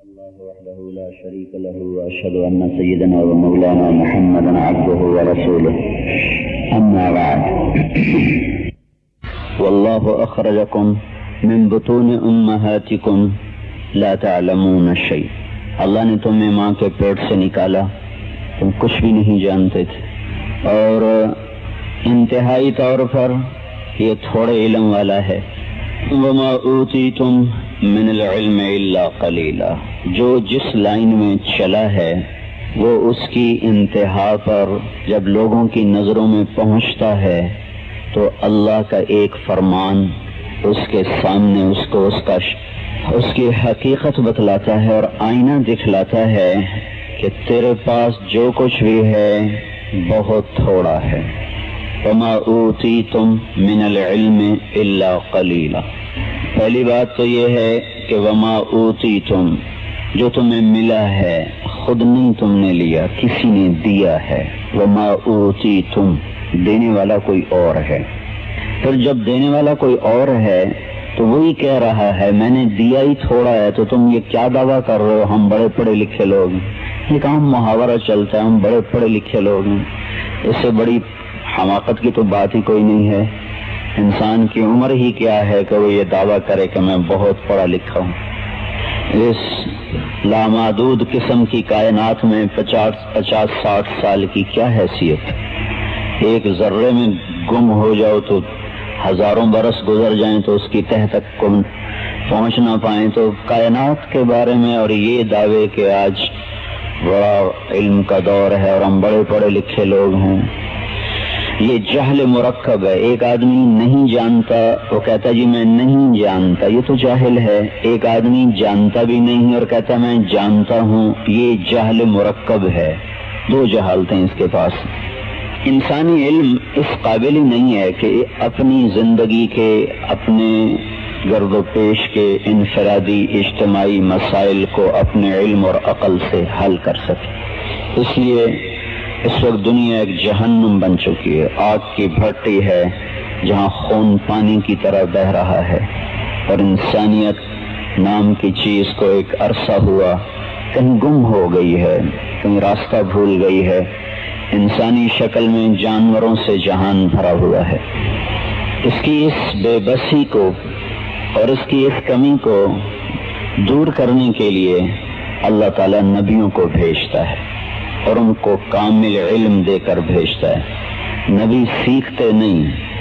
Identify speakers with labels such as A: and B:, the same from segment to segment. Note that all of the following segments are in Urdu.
A: الله وحده لا شريك له وأشهد أن سيدنا ومولانا محمدا عبده ورسوله أما بعد والله أخرجكم من بطون أمهاتكم لا تعلمون شيء. اللہ نے تمہیں ماں کے پیٹ سے نکالا، تم کچھ بھی نہیں جانتے تھے، اور انتہائی طور پر یہ تھوڑے علم والا ہے. وما اوتیتم من العلم الا قلیلا، جو جس لائن میں چلا ہے وہ اس کی انتہا پر جب لوگوں کی نظروں میں پہنچتا ہے تو اللہ کا ایک فرمان اس کے سامنے اس کی حقیقت بتلاتا ہے اور آئینہ دکھلاتا ہے کہ تیرے پاس جو کچھ بھی ہے بہت تھوڑا ہے. وما اوتیتم من العلم الا قلیلا. پہلی بات تو یہ ہے کہ وما اوتیتم، جو تمہیں ملا ہے خود نہیں تم نے لیا، کسی نے دیا ہے. وما اوتیتم، دینے والا کوئی اور ہے. پھر جب دینے والا کوئی اور ہے تو وہی کہہ رہا ہے میں نے دیا ہی تھوڑا ہے، تو تم یہ کیا دعویٰ کر رہے ہو ہم بڑے پڑھے لکھے لوگ ہیں. یہ کام محاورہ چلتا ہے ہم بڑے پڑھے لکھے لوگ ہیں. اس سے بڑی حماقت کی تو بات ہی کوئی نہیں ہے. انسان کی عمر ہی کیا ہے کہ وہ یہ دعویٰ کرے کہ میں بہت پڑھا لکھا ہوں. اس لامحدود قسم کی کائنات میں 50-60 سال کی کیا حیثیت ہے. ایک ذرے میں گم ہو جاؤ تو ہزاروں برس گزر جائیں تو اس کی تہ تک پہنچ نہ پائیں. تو کائنات کے بارے میں اور یہ دعوے کہ آج بڑا علم کا دور ہے اور ہم بڑے پڑھے لکھے لوگ ہیں، یہ جہل مرکب ہے. ایک آدمی نہیں جانتا وہ کہتا جی میں نہیں جانتا، یہ تو جاہل ہے. ایک آدمی جانتا بھی نہیں اور کہتا میں جانتا ہوں، یہ جہل مرکب ہے. دو جہالتیں اس کے پاس. انسانی علم اس قابل ہی نہیں ہے کہ اپنی زندگی کے، اپنے گرد و پیش کے انفرادی اجتماعی مسائل کو اپنے علم اور عقل سے حل کر سکے. اس لیے اس وقت دنیا ایک جہنم بن چکی ہے، آگ کی بھٹی ہے جہاں خون پانی کی طرح بہہ رہا ہے، اور انسانیت نام کی چیز کو ایک عرصہ ہوا کہیں گم ہو گئی ہے، کہیں راستہ بھول گئی ہے. انسانی شکل میں جانوروں سے جہان بھرا ہوا ہے. اس کی اس بے بسی کو اور اس کی اس کمی کو دور کرنے کے لیے اللہ تعالیٰ نبیوں کو بھیجتا ہے اور ان کو کامل علم دے کر بھیجتا ہے. نبی سیکھتے نہیں،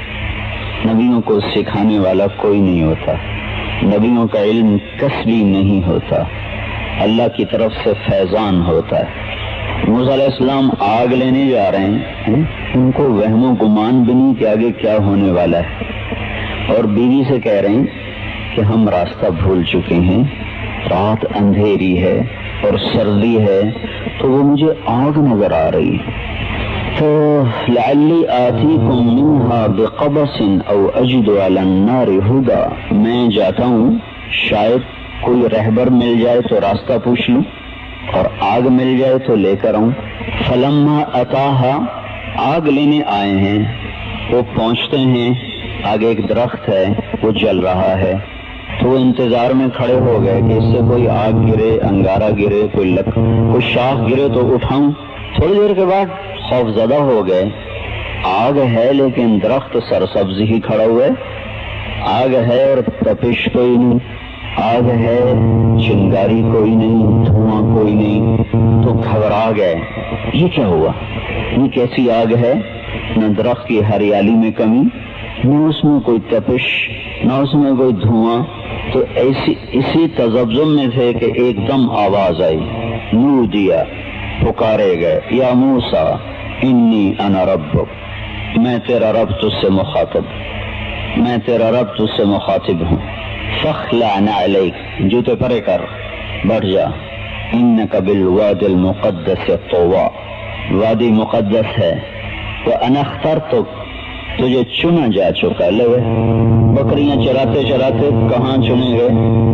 A: نبیوں کو سکھانے والا کوئی نہیں ہوتا. نبیوں کا علم کسبی نہیں ہوتا، اللہ کی طرف سے فیضان ہوتا ہے. موسیٰ علیہ السلام آگ لینے جا رہے ہیں، ان کو وہم و گمان بھی نہیں کہ آگے کیا ہونے والا ہے، اور بیوی سے کہہ رہے ہیں کہ ہم راستہ بھول چکے ہیں، رات اندھیری ہے اور سردی ہے تو وہ مجھے آگ نظر آ رہی ہے. تو لعلی آتیکم منہا بقبس او اجد علی النار ہدا، میں جاتا ہوں شاید کوئی رہبر مل جائے تو راستہ پوچھ لوں، اور آگ مل جائے تو لے کر آؤں. فلما اتاہا، آگ لینے آئے ہیں، وہ پہنچتے ہیں، آگے ایک درخت ہے وہ جل رہا ہے، تو وہ انتظار میں کھڑے ہو گئے کہ اس سے کوئی آگ گرے، انگارہ گرے، کوئی شاخ گرے تو اٹھاؤں. تھوڑی دیر کے بعد خوف زدہ ہو گئے، آگ ہے لیکن درخت سرسبز ہی کھڑا ہوا ہے. آگ ہے اور تپش کوئی نہیں، آگ ہے چنگاری کوئی نہیں، دھواں کوئی نہیں. تو گھبرا گئے، یہ کیا ہوا، یہ کیسی آگ ہے، نہ درخت کی ہریالی میں کمی، نہ اس میں کوئی تپش، نہ اس میں کوئی دھواں. تو اسی تذبذب میں تھے کہ ایک دم آواز آئی، نور دیا، پکارے گئے یا موسیٰ انی انا ربک، میں تیرا رب تجھ سے مخاطب ہوں. فخلع نعلیک، جوتے پرے کر، بڑھ جا. انک بالوادی المقدس طویٰ، وادی مقدس ہے. وانا اخترتک، تجھے چنا جا چکا. لے بکریاں چراتے چراتے کہاں چنے گئے،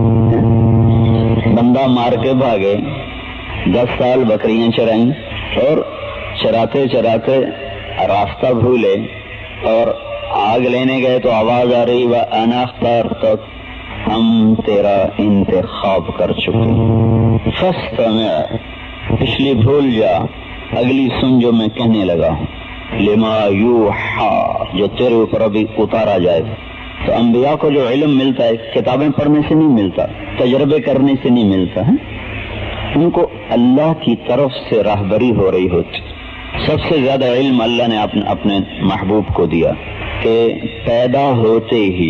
A: بندہ مار کے بھاگے. 10 سال بکریاں چرائیں اور چراتے چراتے راستہ بھولے اور آگ لینے گئے تو آواز آ رہی وانا اخترتک، ہم تیرا انتخاب کر چکے. فاستمع، پچھلی بھول جا، اگلی سن جو میں کہنے لگا ہوں. لما یوحا، جو تیرے اوپر ابھی اتارا جائے. تو انبیاء کو جو علم ملتا ہے کتابیں پڑھنے سے نہیں ملتا، تجربے کرنے سے نہیں ملتا ہے، ان کو اللہ کی طرف سے راہبری ہو رہی ہوتی. سب سے زیادہ علم اللہ نے اپنے محبوب کو دیا کہ پیدا ہوتے ہی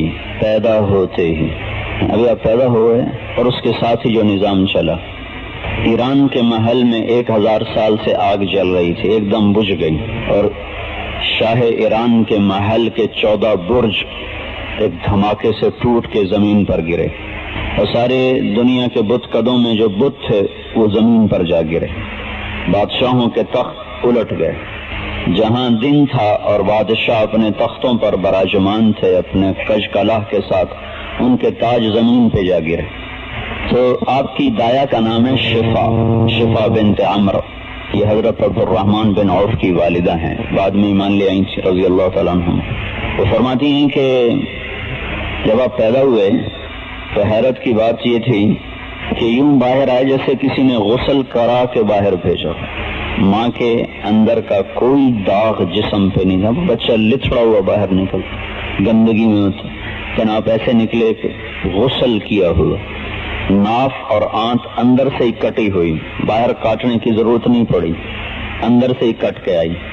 A: ابھی آپ پیدا ہوئے اور اس کے ساتھ ہی جو نظام چلا. ایران کے محل میں 1000 سال سے آگ جل رہی تھی، ایک دم بجھ گئی، اور شاہ ایران کے محل کے 14 برج ایک دھماکے سے ٹوٹ کے زمین پر گرے، اور سارے دنیا کے بت قدوں میں جو بت تھے وہ زمین پر جا گرے. بادشاہوں کے تخت الٹ گئے. جہاں دن تھا اور بادشاہ اپنے تختوں پر براجمان تھے اپنے کج کلاہ کے ساتھ، ان کے تاج زمین پہ جا گرے. تو آپ کی دایا کا نام ہے شفا بنت عمرو. یہ حضرت عبد الرحمن بن عوف کی والدہ ہیں، بعد میں ایمان لے آئی تھی رضی اللہ تعالیٰ عنہ. وہ فرماتی ہیں کہ جب آپ پیدا ہوئے تو حیرت کی بات یہ تھی کہ یوں باہر آئے جیسے کسی نے غسل کرا کے باہر بھیجا. ماں کے اندر کا کوئی داغ جسم پہ نہیں تھا، بچہ لتھڑا ہوا باہر نکلتا، گندگی میں ہوتا. جناب ایسے نکلے کہ غسل کیا ہوا، ناف اور آنت اندر سے ہی کٹی ہوئی، باہر کاٹنے کی ضرورت نہیں پڑی، اندر سے ہی کٹ کے آئی.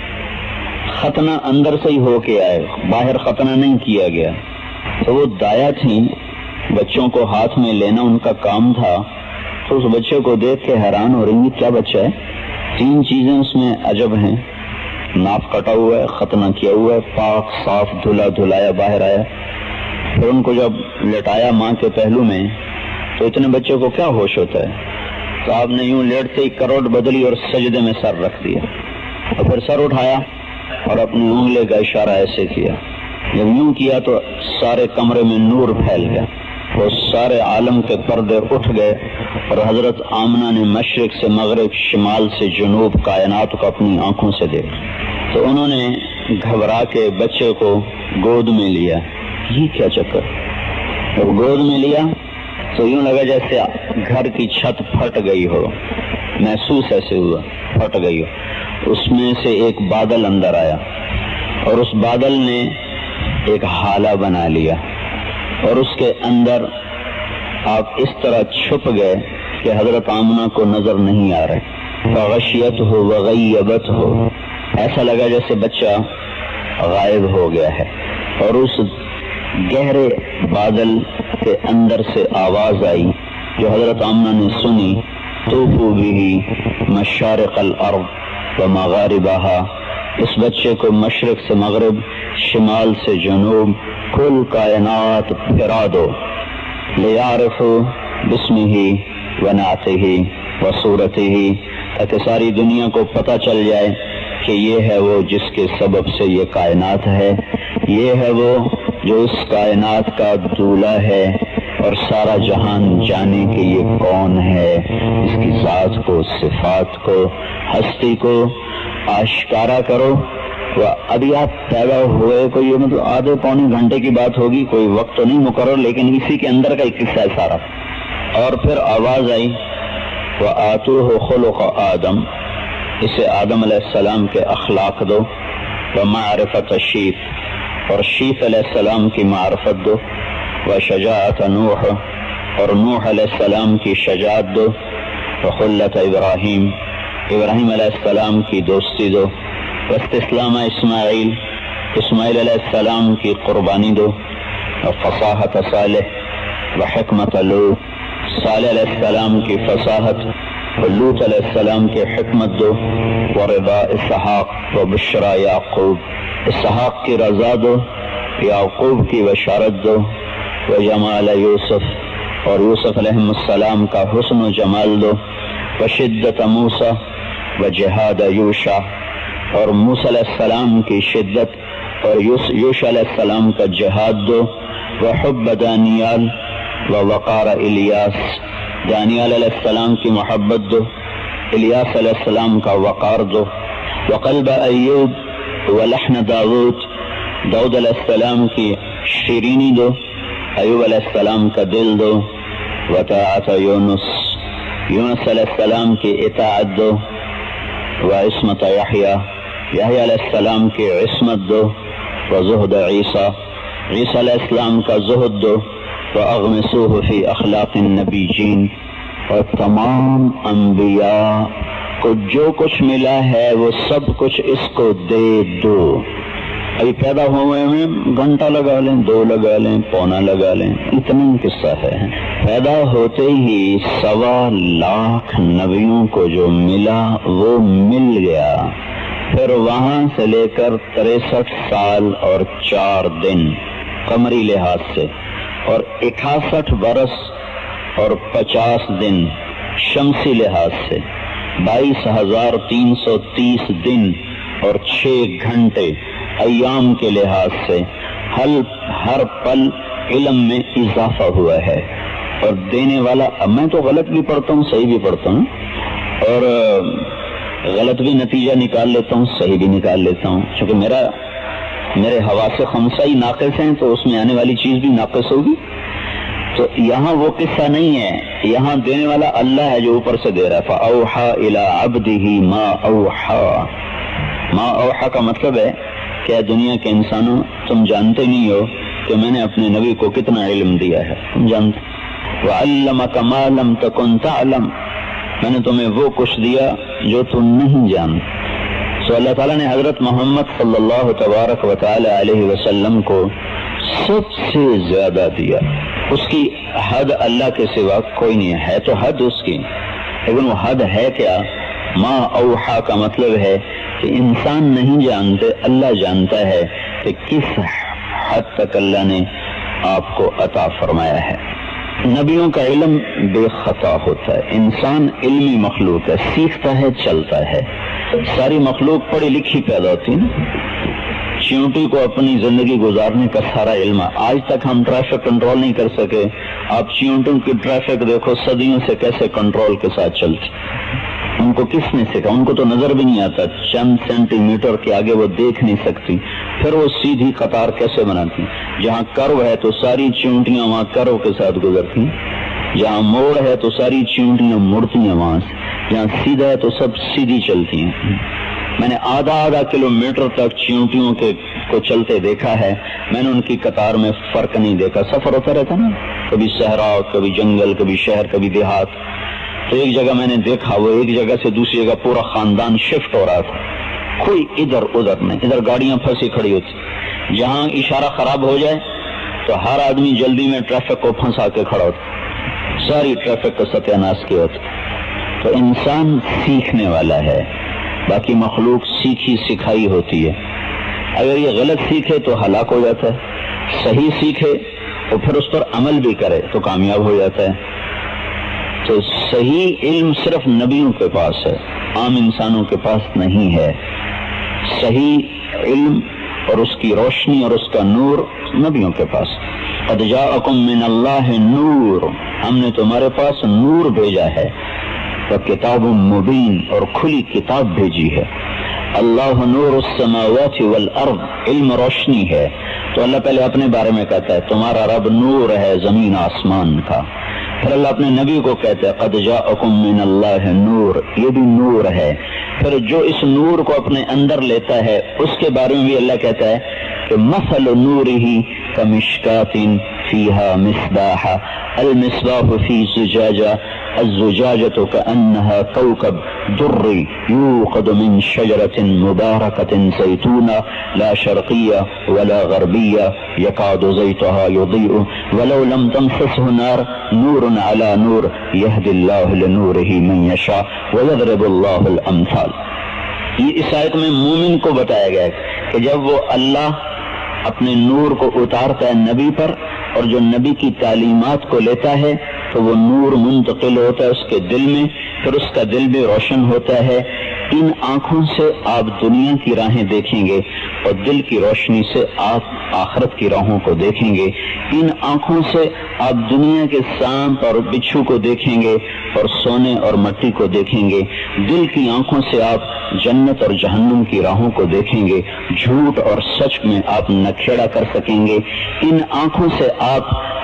A: ختنہ اندر سے ہی ہو کے آئے، باہر ختنہ نہیں کیا گیا. تو وہ دایا تھی، بچوں کو ہاتھ میں لینا ان کا کام تھا. تو اس بچے کو دیکھ کے حیران ہو رہی کیا بچہ ہے. 3 چیزیں اس میں عجب ہیں، ناف کٹا ہوا ہے، ختنہ کیا ہوا ہے، پاک صاف دھلا دھلایا باہر آیا. پھر ان کو جب لٹایا ماں کے پہلو میں تو اتنے بچے کو کیا ہوش ہوتا ہے. تو آپ نے یوں لیٹتے ہی کروٹ بدلی اور سجدے میں سر رکھ دیا، اور پھر سر اٹھایا اور اپنی انگلی کا اشارہ ایسے کیا. جب یوں کیا تو سارے کمرے میں نور پھیل گیا، وہ سارے عالم کے پردے اٹھ گئے، اور حضرت آمنہ نے مشرق سے مغرب، شمال سے جنوب کائنات کو اپنی آنکھوں سے دیکھا. تو انہوں نے گھبرا کے بچے کو گود میں لیا. یہ کیا چکر. جب گود میں لیا تو یوں لگا جیسے گھر کی چھت پھٹ گئی ہو، محسوس ایسے ہوا پھٹ گئی ہو. اس میں سے ایک بادل اندر آیا، اور اس بادل نے ایک حالہ بنا لیا، اور اس کے اندر آپ اس طرح چھپ گئے کہ حضرت آمنہ کو نظر نہیں آ رہے. فغشیت ہو وغیبت ہو، ایسا لگا جیسے بچہ غائب ہو گیا ہے. اور اس گہرے بادل کے اندر سے آواز آئی جو حضرت آمنہ نے سنی، طوفوا بہ مشارق الارض ومغاربہا. اس بچے کو مشرق سے مغرب، شمال سے جنوب، کل کائنات پھرا دو. لیعرفوا باسمہ ونعتہ وصورتہ، تاکہ ساری دنیا کو پتہ چل جائے کہ یہ ہے وہ جس کے سبب سے یہ کائنات ہے، یہ ہے وہ جو اس کائنات کا دولہ ہے، اور سارا جہان جانے کہ یہ کون ہے. اس کی ذات کو، صفات کو، ہستی کو آشکارا کرو. ابھی آپ پیدا ہوئے کوئی مطلب آدھے پونے گھنٹے کی بات ہوگی، کوئی وقت تو نہیں مقرر، لیکن اسی کے اندر کا ایک قصہ ہے سارا. اور پھر آواز آئی وَآتُوهُ خُلُقَ آدم، اسے آدم علیہ السلام کے اخلاق دو. ومعرفت شیف، اور شیف علیہ السلام کی معرفت دو. وشجاعت نوح، اور نوح علیہ السلام کی شجاعت دو. وخلت ابراہیم، ابراہیم علیہ السلام کی دوستی دو. واستسلام اسماعیل، اسماعیل علیہ السلام کی قربانی دو. وفصاحت صالح وحکمت لوط، صالح علیہ السلام کی فصاحت، لوط علیہ السلام کی حکمت دو. ورضا اسحاق وبشرا یعقوب، اسحاق کی رضا دو، یعقوب کی بشارت دو. وجمال یوسف، اور یوسف علیہ السلام کا حسن و جمال دو. وشدت موسیٰ وجہاد یوشع، اور موسیٰ علیہ السلام کی شدت اور یوشع علیہ السلام کا جہاد دو. وحب دانیال ووقار الیاس، دانیال علیہ السلام کی محبت دو، الیاس علیہ السلام کا وقار دو. وقلب ایوب ولحن داود، داود علیہ السلام کی شیرینی دو، ایوب علیہ السلام کا دل دو، وطاعت یونس علیہ السلام کی اطاعت دو، وعصمت یحییٰ علیہ السلام کی عصمت دو، وزہد عیسیٰ علیہ السلام کا زہد دو، وَأَغْمِسُوهُ فِي أَخْلَاقِ النَّبِيِّينَ، اور تمام انبیاء کو جو کچھ ملا ہے وہ سب کچھ اس کو دے دو۔ ابھی پیدا ہوئے میں گھنٹہ لگا لیں، 2 لگا لیں، پونا لگا لیں، اتنا قصہ ہے۔ پیدا ہوتے ہی 1.25 لاکھ نبیوں کو جو ملا وہ مل گیا، پھر وہاں سے لے کر 63 سال اور 4 دن قمری لحاظ سے، اور 68 برس اور 50 دن شمسی لحاظ سے، 22,330 دن اور 6 گھنٹے ایام کے لحاظ سے، ہر پل علم میں اضافہ ہوا ہے۔ اور دینے والا، اب میں تو غلط بھی پڑھتا ہوں، صحیح بھی پڑھتا ہوں، اور غلط بھی نتیجہ نکال لیتا ہوں، صحیح بھی نکال لیتا ہوں، چونکہ میرے حواس خمسہ ہی ناقص ہیں تو اس میں آنے والی چیز بھی ناقص ہوگی۔ تو یہاں وہ قصہ نہیں ہے، یہاں دینے والا اللہ ہے جو اوپر سے دے رہا ہے۔ فَأَوْحَى إِلَىٰ عَبْدِهِ مَا أَوْحَى، ما اوحا کا مطلب ہے کہ دنیا کے انسانوں تم جانتے نہیں ہو کہ میں نے اپنے نبی کو کتنا علم دیا ہے، تم جانتے۔ وَعَلَّمَكَ مَا لَمْ تَكُنْ تَعْلَمْ، میں نے تمہیں وہ کچھ دیا جو تم نہیں جانتے۔ تو اللہ تعالیٰ نے حضرت محمد صلی اللہ تبارک و تعالی علیہ وسلم کو سب سے زیادہ دیا، اس کی حد اللہ کے سوا کوئی نہیں ہے تو حد اس کی، لیکن وہ حد ہے کیا؟ ما اوحا کا مطلب ہے کہ انسان نہیں جانتے، اللہ جانتا ہے کہ کس حد تک اللہ نے آپ کو عطا فرمایا ہے۔ نبیوں کا علم بے خطا ہوتا ہے، انسان علمی مخلوق ہے، سیکھتا ہے، چلتا ہے۔ ساری مخلوق پڑھی لکھی پیدا ہوتی ہے، چیونٹی کو اپنی زندگی گزارنے کا سارا علم ہے۔ آج تک ہم ٹریفک کنٹرول نہیں کر سکے، آپ چیونٹوں کی ٹریفک دیکھو صدیوں سے کیسے کنٹرول کے ساتھ چلتی، ان کو کس نے سکھا؟ ان کو تو نظر بھی نہیں آتا، چند سینٹی میٹر کے آگے وہ دیکھ نہیں سکتی، پھر وہ سیدھی قطار کیسے بناتی؟ جہاں کرو ہے تو ساری چیونٹیاں وہاں کرو کے ساتھ گزرتی، جہاں موڑ ہے تو ساری چیونٹیاں مڑتی ہیں وہاں سے، جہاں سیدھا ہے تو سب سیدھی چلتی ہیں۔ میں نے آدھا کلومیٹر تک چیونٹیوں کو چلتے دیکھا ہے، میں نے ان کی قطار میں فرق نہیں دیکھا۔ سفر ہوتا رہتا نا، کبھی صحرا، کبھی جنگل، کبھی شہر، کبھی دیہات، تو ایک جگہ میں نے دیکھا وہ ایک جگہ سے دوسری جگہ پورا خاندان شفٹ ہو رہا تھا، کوئی ادھر ادھر نہیں، ادھر گاڑیاں پھنسی کھڑی ہوتی، جہاں اشارہ خراب ہو جائے تو ہر آدمی جلدی میں ٹریفک کو پھنسا کے کھڑا ہوتا، ساری ٹریفک کا ستیہ ناش کیا ہوتا۔ تو انسان سیکھنے والا ہے، باقی مخلوق سیکھی سکھائی ہوتی ہے۔ اگر یہ غلط سیکھے تو ہلاک ہو جاتا ہے، صحیح سیکھے تو پھر اس پر عمل بھی کرے تو کامیاب ہو جاتا ہے۔ تو صحیح علم صرف نبیوں کے پاس ہے، عام انسانوں کے پاس نہیں ہے۔ صحیح علم اور اس کی روشنی اور اس کا نور نبیوں کے پاس۔ قد جاءکم من اللہ نور، ہم نے تمہارے پاس نور بھیجا ہے، کتاب مبین، اور کھلی کتاب بھیجی ہے۔ اللہ نور السماوات والارض، علم روشنی ہے۔ تو اللہ پہلے اپنے بارے میں کہتا ہے تمہارا رب نور ہے زمین آسمان کا، پھر اللہ اپنے نبی کو کہتا ہے قد جاءکم من اللہ نور، یہ بھی نور ہے۔ پھر جو اس نور کو اپنے اندر لیتا ہے اس کے بارے میں بھی اللہ کہتا ہے کہ مثل نورہ کمشکات فیہا مصباح، المصباح فی زجاجہ، الزجاجة كأنها كوكب دري يوقد من شجرة مباركة زيتونة لا شرقية ولا غربية يكاد زيتها يضيء ولو لم تمسسه نار نور على نور يهدي الله لنوره من يشاء ويضرب الله الأمثال۔ یہ اس آیت میں مومن کو بتایا گیا ہے کہ جب وہ اللہ اپنے نور کو اتارتا ہے نبی پر اور جو نبی کی تعلیمات کو لیتا ہے تو وہ نور منتقل ہوتا ہے اس کے دل میں، پھر اس کا دل بھی روشن ہوتا ہے۔ ان آنکھوں سے آپ دنیا کی راہیں دیکھیں گے اور دل کی روشنی سے آپ آخرت کی راہوں کو دیکھیں گے۔ ان آنکھوں سے آپ دنیا کے سانپ اور بچھو کو دیکھیں گے اور سونے اور مٹی کو دیکھیں گے۔ دل کی آنکھوں سے آپ جنت اور جہنم کی راہوں کو دیکھیں گے، جھوٹ اور سچ میں آپ نکھیڑا کر سکیں گے۔ ان آنکھوں سے آپ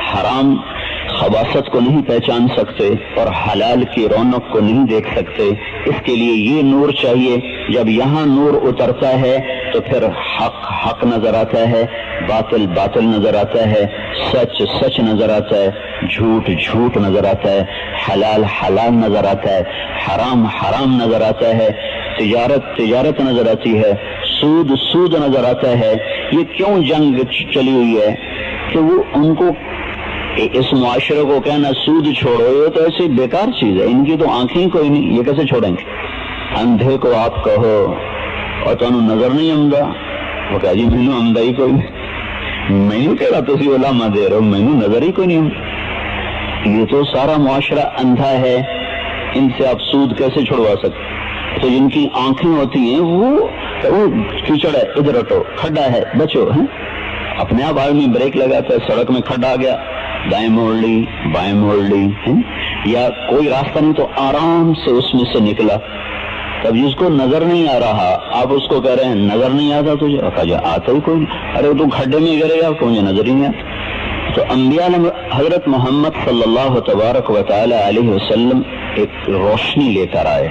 A: حرام خباثت کو نہیں پہچان سکتے اور حلال کی رونق کو نہیں دیکھ سکتے. اس کے لیے یہ نور چاہیے. جب یہاں نور اترتا ہے تو پھر حق حق نظر آتا ہے، باطل باطل نظر آتا ہے، سچ سچ نظر آتا ہے، جھوٹ جھوٹ نظر آتا ہے، حلال حلال نظر آتا ہے، حرام حرام نظر آتا ہے، تجارت تجارت نظر آتی ہے، سود سود نظر آتا ہے. یہ کیوں جنگ چلی ہوئی ہے کہ وہ ان کو اس معاشرے کو کہنا سود چھوڑو، یہ تو ایسی بیکار چیز ہے، ان کی تو آنکھیں کوئی نہیں، یہ کیسے چھوڑیں گے. اندھے کو آپ کہو اور تو نظر نہیں آمدا، وہ کہا جی مینو آمدا ہی کوئی نہیں، مینو کہہ رہا تسی علامہ دے رہے ہو، مینو نظر ہی کوئی نہیں آمدا. یہ تو سارا معاشرہ اندھا ہے، ان سے آپ سود کیسے چھڑوا سکتے. تو جن کی آنکھیں ہوتی ہیں وہ کیچڑ ہے ادھر ہٹو، کھڈا ہے بچو، ہیں اپنے آپ آدمی بریک لگاتا ہے، سڑک میں کھڈا آ گیا دائیں موڑ لی بائیں موڑ لی، یا کوئی راستہ نہیں تو آرام سے اس میں سے نکلا. تب جس کو نظر نہیں آ رہا آپ اس کو کہہ رہے ہیں نظر نہیں آتا تجھے، آتا ہی کوئی نہیں، ارے تو کھڈے میں گرے گا کو مجھے نظر ہی نہیں آتا. تو انبیاء نے حضرت محمد صلی اللہ تبارک و تعالی علیہ وسلم ایک روشنی لے کر آئے،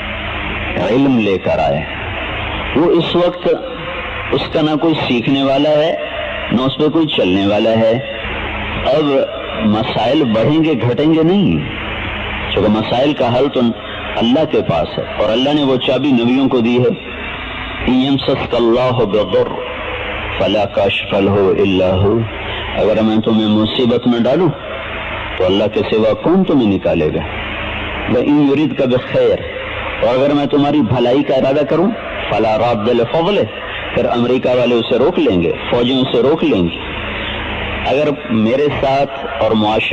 A: علم لے کر آئے. وہ اس وقت اس کا نہ کوئی سیکھنے والا ہے نہ اس پہ کوئی چلنے والا ہے. اب مسائل بڑھیں گے گھٹیں گے نہیں، چونکہ مسائل کا حل تو اللہ کے پاس ہے، اور اللہ نے وہ چابی نبیوں کو دی ہے. یمسسک اللہ بضر فلا کاشف لہ الا ہو. اگر میں تمہیں مصیبت میں ڈالوں تو اللہ کے سوا کون تمہیں نکالے گا. وَإِن يُرِدْكَ بِخَيْرٍ، اور اگر میں تمہاری بھلائی کا ارادہ کروں فلا راد لفضلہ، پھر امریکہ والے اسے روک لیں گے، فوجی اسے روک لیں گے. اگر میرے ساتھ اور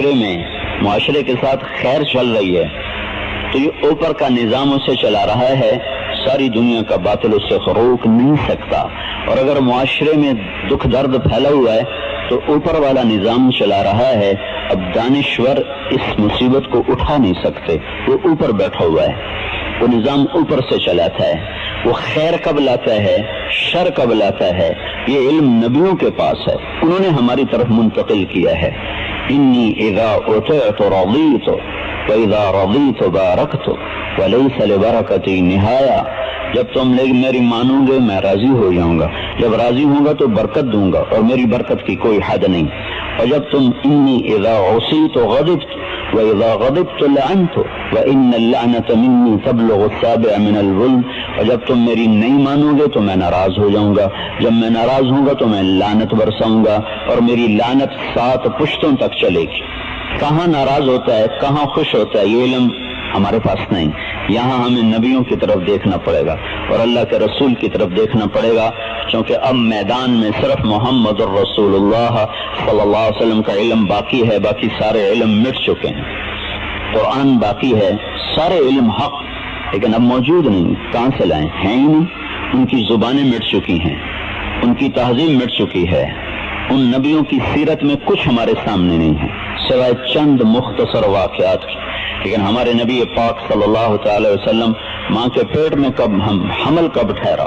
A: معاشرے کے ساتھ خیر چل رہی ہے تو یہ اوپر کا نظام اسے چلا رہا ہے، ساری دنیا کا باطل اسے روک نہیں سکتا. اور اگر معاشرے میں دکھ درد پھیلا ہوا ہے تو اوپر والا نظام چلا رہا ہے. اب دانشور اس مصیبت کو اٹھا نہیں سکتے، وہ اوپر بیٹھا ہوا ہے، وہ نظام اوپر سے چلاتا ہے. وہ خیر کب لاتا ہے شر کب لاتا ہے یہ علم نبیوں کے پاس ہے، انہوں نے ہماری طرف منتقل کیا ہے. انی اذا اطعت رضیت واذا رضیت بارکت وليس لبرکتی نہایا. جب تم میری مانو گے میں راضی ہو جاؤں گا، جب راضی ہوں گا تو برکت دوں گا اور میری برکت کی کوئی حد نہیں. اور جب تم انی اذا عصیت غضبت وَإِذَا غَضِبْتُ لَعَنْتُ وَإِنَّ اللَّعْنَةَ مِنِّي تَبْلُغُ السَّابِعَ مِنَ الْظُلْمِ. اور جب تم میری نہیں مانو گے تو میں ناراض ہو جاؤں گا، جب میں ناراض ہوں گا تو میں لعنت برساؤں گا اور میری لعنت 7 پشتوں تک چلے گی. کہاں ناراض ہوتا ہے کہاں خوش ہوتا ہے یہ علم ہمارے پاس نہیں. یہاں ہمیں نبیوں کی طرف دیکھنا پڑے گا اور اللہ کے رسول کی طرف دیکھنا پڑے گا، کیونکہ اب میدان میں صرف محمد الرسول اللہ صلی اللہ علیہ وسلم کا علم باقی ہے، باقی سارے علم مٹ چکے ہیں. قرآن باقی ہے، سارے علم حق لیکن اب موجود نہیں. کہاں سے لائیں؟ ہیں ہی نہیں. ان کی زبانیں مٹ چکی ہیں، ان کی تہذیب مٹ چکی ہے، ان نبیوں کی سیرت میں کچھ ہمارے سامنے نہیں ہے سوائے چند مختصر واقعات کی. لیکن ہمارے نبی پاک صلی اللہ تعالی وسلم ماں کے پیٹ میں کب حمل کب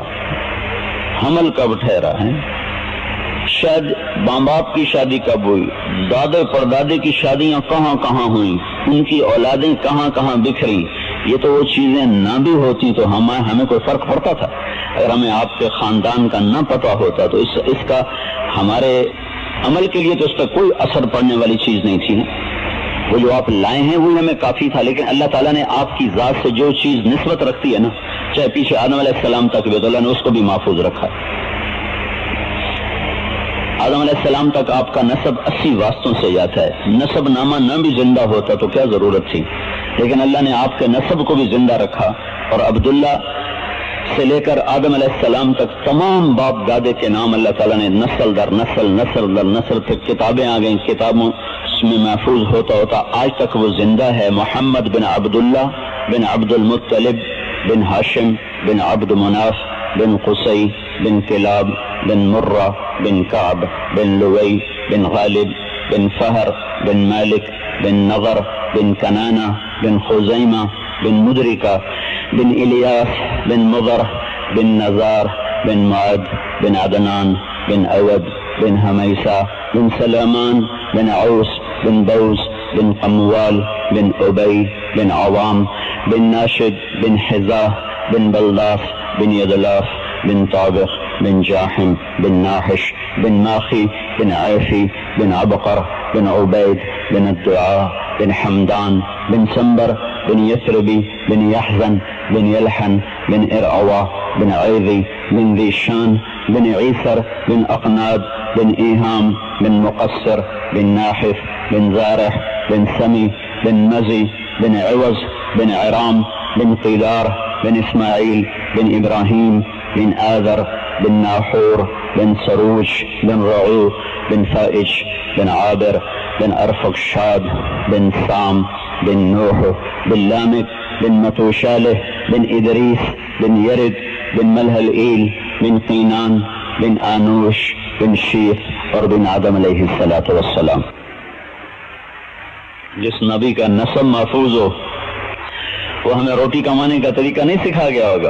A: ٹھہرا ہے، شاید ماں باپ کی شادی کب ہوئی، دادے پردادے کی شادیاں کہاں کہاں ہوئیں، ان کی اولادیں کہاں کہاں بکھری. یہ تو وہ چیزیں نہ بھی ہوتی تو ہمیں کوئی فرق پڑتا تھا؟ اگر ہمیں آپ کے خاندان کا نہ پتہ ہوتا تو اس کا ہمارے عمل کے لیے تو اس پر کوئی اثر پڑنے والی چیز نہیں تھی. وہ جو آپ لائے ہیں وہی ہمیں کافی تھا. لیکن اللہ تعالیٰ نے آپ کی ذات سے جو چیز نسبت رکھتی ہے نا، چاہے پیچھے آدم علیہ السلام تک بھی تو اللہ نے اس کو بھی محفوظ رکھا. آدم علیہ السلام تک آپ کا نسب 80 واسطوں سے جاتا ہے. نسب نامہ نہ بھی زندہ ہوتا تو کیا ضرورت تھی، لیکن اللہ نے آپ کے نسب کو بھی زندہ رکھا. اور عبداللہ سے لے کر آدم علیہ السلام تک تمام باپ دادے کے نام اللہ تعالیٰ نے نسل در نسل نسل در نسل پھر کتابیں آ گئیں، کتابوں میں محفوظ ہوتا آج تک وہ زندہ ہے. محمد بن عبداللہ بن عبد المطلب بن ہاشم بن عبد مناف بن قصی بن کلاب بن مرہ بن کعب بن لوی بن غالب بن فہر بن مالک بن نغر بن کنانہ بن خزیمہ بن مدرکہ بن الیاس بن مضر بن نزار بن معد بن عدنان بن اود بن حمیسہ بن سلامان بن عوس بن بوز بن قموال بن أبي بن عوام بن ناشد بن حذاء بن بلداف بن يدلاف بن طابخ بن جاحم بن ناحش بن ماخي بن عيفي بن عبقر بن عبيد بن الدعاء بن حمدان بن سنبر بن يثربي بن يحزن بن يلحن بن إرعوى بن عيذي بن ذي شان بن عيسر بن أقناد بن إيهام بن مقصر بن ناحف بن زارح بن سمي بن مزي بن عوز بن عرام بن قيدار بن إسماعيل بن إبراهيم بن آذر بن ناحور بن سروج بن رعو بن فائج بن عابر بن أرفقشاد بن سام بن نوح بن لامك بن متوشاله بن إدريس بن يرد بن ملهلئيل بن قينان بن آنوش بن شیخ اور بن آدم علیہ الصلاۃ والسلام. جس نبی کا نسب محفوظ ہو وہ ہمیں روٹی کمانے کا طریقہ نہیں سکھا گیا ہوگا.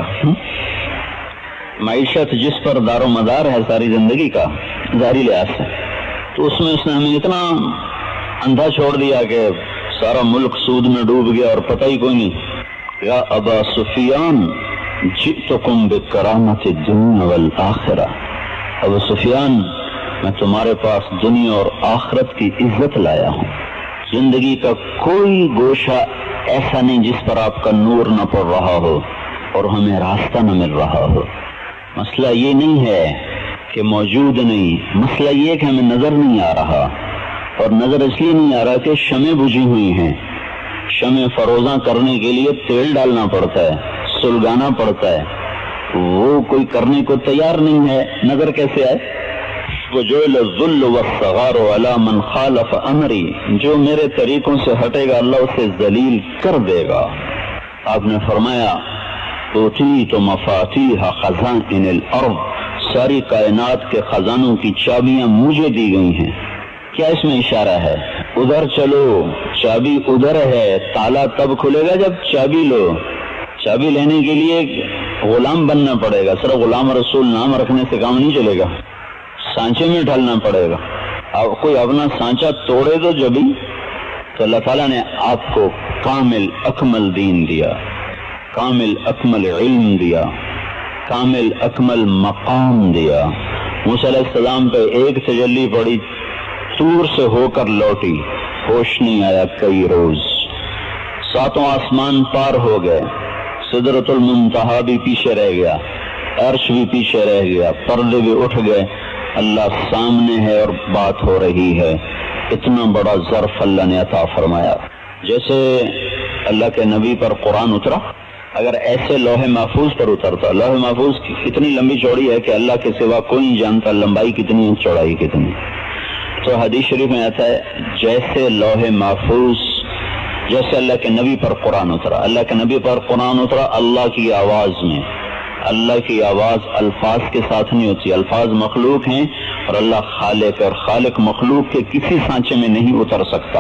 A: معیشت جس پر دار و مدار ہے ساری زندگی کا ظاہری لحاظ سے، تو اس میں اس نے ہمیں اتنا اندھا چھوڑ دیا کہ سارا ملک سود میں ڈوب گیا اور پتہ ہی کوئی نہیں. یا ابا سفیان جئتکم بکرامت الدنیا والآخرہ، ابو سفیان میں تمہارے پاس دنیا اور آخرت کی عزت لایا ہوں. زندگی کا کوئی گوشہ ایسا نہیں جس پر آپ کا نور نہ پڑ رہا ہو اور ہمیں راستہ نہ مل رہا ہو. مسئلہ یہ نہیں ہے کہ موجود نہیں، مسئلہ یہ کہ ہمیں نظر نہیں آ رہا، اور نظر اس لیے نہیں آ رہا کہ شمع بجھی ہوئی ہیں. شمع فروزاں کرنے کے لیے تیل ڈالنا پڑتا ہے، سلگانا پڑتا ہے، وہ کوئی کرنے کو تیار نہیں ہے، نظر کیسے آئے؟ وَجُعِلَ الذُّلُّ وَالصَّغَارُ عَلَى مَنْ خَالَفَ أَمْرِي، جو میرے طریقوں سے ہٹے گا اللہ اسے ذلیل کر دے گا. آپ نے فرمایا اوتیت مفاتیح خزائن الارض، ساری کائنات کے خزانوں کی چابیاں مجھے دی گئی ہیں. کیا اس میں اشارہ ہے؟ ادھر چلو، چابی ادھر ہے، تالا تب کھلے گا جب چابی لو. چابی لینے کے لیے غلام بننا پڑے گا، صرف غلام رسول نام رکھنے سے کام نہیں چلے گا، سانچے میں ڈھلنا پڑے گا. اب کوئی اپنا سانچہ توڑے تو جبھی. تو اللہ تعالیٰ نے آپ کو کامل اکمل دین دیا، کامل اکمل علم دیا، کامل اکمل مقام دیا. موسیٰ علیہ السلام پہ ایک تجلی پڑی، طور سے ہو کر لوٹی، ہوش نہیں آیا کئی روز. 7 آسمان پار ہو گئے، سدرۃ المنتہا بھی پیچھے رہ گیا، عرش بھی پیچھے رہ گیا، پردے بھی اٹھ گئے، اللہ سامنے ہے اور بات ہو رہی ہے. اتنا بڑا ظرف اللہ نے عطا فرمایا. جیسے اللہ کے نبی پر قرآن اترا، اگر ایسے لوح محفوظ پر اترتا، لوح محفوظ اتنی لمبی چوڑی ہے کہ اللہ کے سوا کوئی نہیں جانتا لمبائی کتنی ہے چوڑائی کتنی. تو حدیث شریف میں آتا ہے جیسے لوح محفوظ، جیسے اللہ کے نبی پر قرآن اترا. اللہ کے نبی پر قرآن اترا اللہ کی آواز میں. اللہ کی آواز الفاظ کے ساتھ نہیں ہوتی، الفاظ مخلوق ہیں اور اللہ خالق، اور خالق مخلوق کے کسی سانچے میں نہیں اتر سکتا.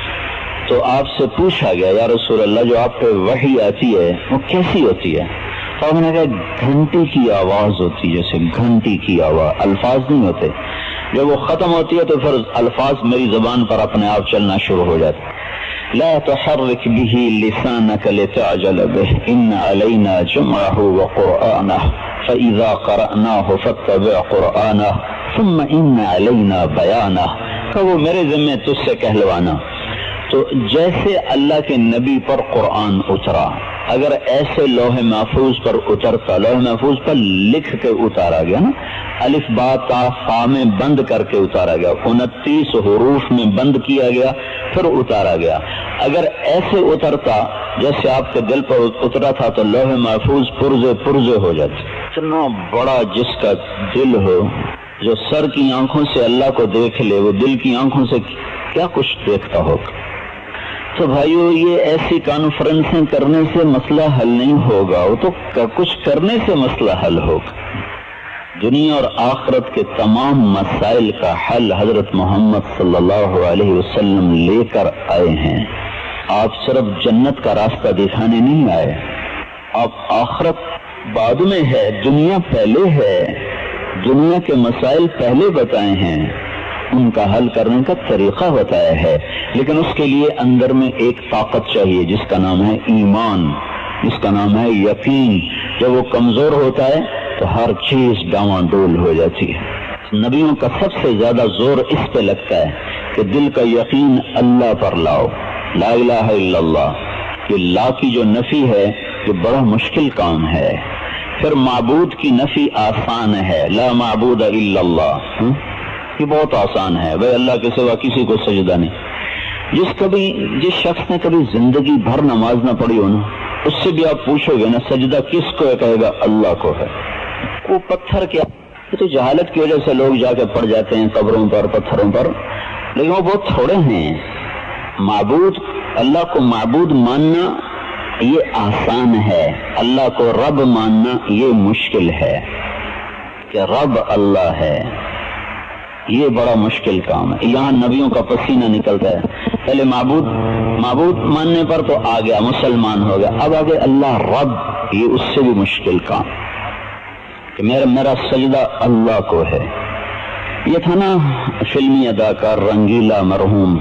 A: تو آپ سے پوچھا گیا یا رسول اللہ جو آپ پہ وحی آتی ہے وہ کیسی ہوتی ہے؟ تو آپ نے کہا گھنٹی کی آواز ہوتی، جیسے گھنٹی کی آواز، الفاظ نہیں ہوتے. جب وہ ختم ہوتی ہے تو پھر الفاظ میری زبان پر اپنے آپ چلنا شروع ہو جاتے. لا تحرك به لسانك لتعجل به ان علينا جمعه وقرآنه فإذا قرأناه فاتبع قرآنه ثم ان علينا بيانه. کہ وہ میرے ذمہ تجھ سے کہلوانا. تو جیسے اللہ کے نبی پر قرآن اترا، اگر ایسے لوح محفوظ پر اترتا، لوح محفوظ پر لکھ کے اتارا گیا نا، الف با تا فا میں بند کر کے اتارا گیا، 29 حروف میں بند کیا گیا پھر اتارا گیا. اگر ایسے اترتا جیسے آپ کے دل پر اترا تھا تو لوح محفوظ پرزے پرزے ہو جاتے. اتنا بڑا جس کا دل ہو، جو سر کی آنکھوں سے اللہ کو دیکھ لے، وہ دل کی آنکھوں سے کیا کچھ دیکھتا ہوگا. تو بھائیو یہ ایسی کانفرنسیں کرنے سے مسئلہ حل نہیں ہوگا، وہ تو کچھ کرنے سے مسئلہ حل ہوگا. دنیا اور آخرت کے تمام مسائل کا حل حضرت محمد صلی اللہ علیہ وسلم لے کر آئے ہیں. آپ صرف جنت کا راستہ دکھانے نہیں آئے، آپ آخرت بعد میں ہے، دنیا پہلے ہے. دنیا کے مسائل پہلے بتائے ہیں، ان کا حل کرنے کا طریقہ بتایا ہے، لیکن اس کے لیے اندر میں ایک طاقت چاہیے جس کا نام ہے ایمان، جس کا نام ہے یقین۔ جب وہ کمزور ہوتا ہے تو ہر چیز ڈاواں ڈول ہو جاتی ہے۔ نبیوں کا سب سے زیادہ زور اس پہ لگتا ہے کہ دل کا یقین اللہ پر لاؤ، لا الہ الا اللہ۔ یہ لا کی جو نفی ہے یہ بڑا مشکل کام ہے۔ پھر معبود کی نفی آسان ہے، لا معبود الا اللہ، یہ بہت آسان ہے، بھائی اللہ کے سوا کسی کو سجدہ نہیں۔ جس شخص نے کبھی زندگی بھر نماز نہ پڑھی ہو نا، اس سے بھی آپ پوچھو گے نا سجدہ کس کو ہے، کہے گا اللہ کو ہے۔ وہ پتھر کیا، یہ تو جہالت کی وجہ سے لوگ جا کے پڑ جاتے ہیں قبروں پر، پتھروں پر، لیکن وہ بہت تھوڑے ہیں۔ معبود، اللہ کو معبود ماننا یہ آسان ہے، اللہ کو رب ماننا یہ مشکل ہے، کہ رب اللہ ہے، یہ بڑا مشکل کام ہے۔ یہاں نبیوں کا پسینہ نکلتا ہے۔ پہلے معبود ماننے پر تو آ گیا، مسلمان ہو گیا، اب آگے اللہ رب، یہ اس سے بھی مشکل کام کہ میرا سجدہ اللہ کو ہے۔ یہ تھا نا فلمی اداکار رنگیلا مرحوم،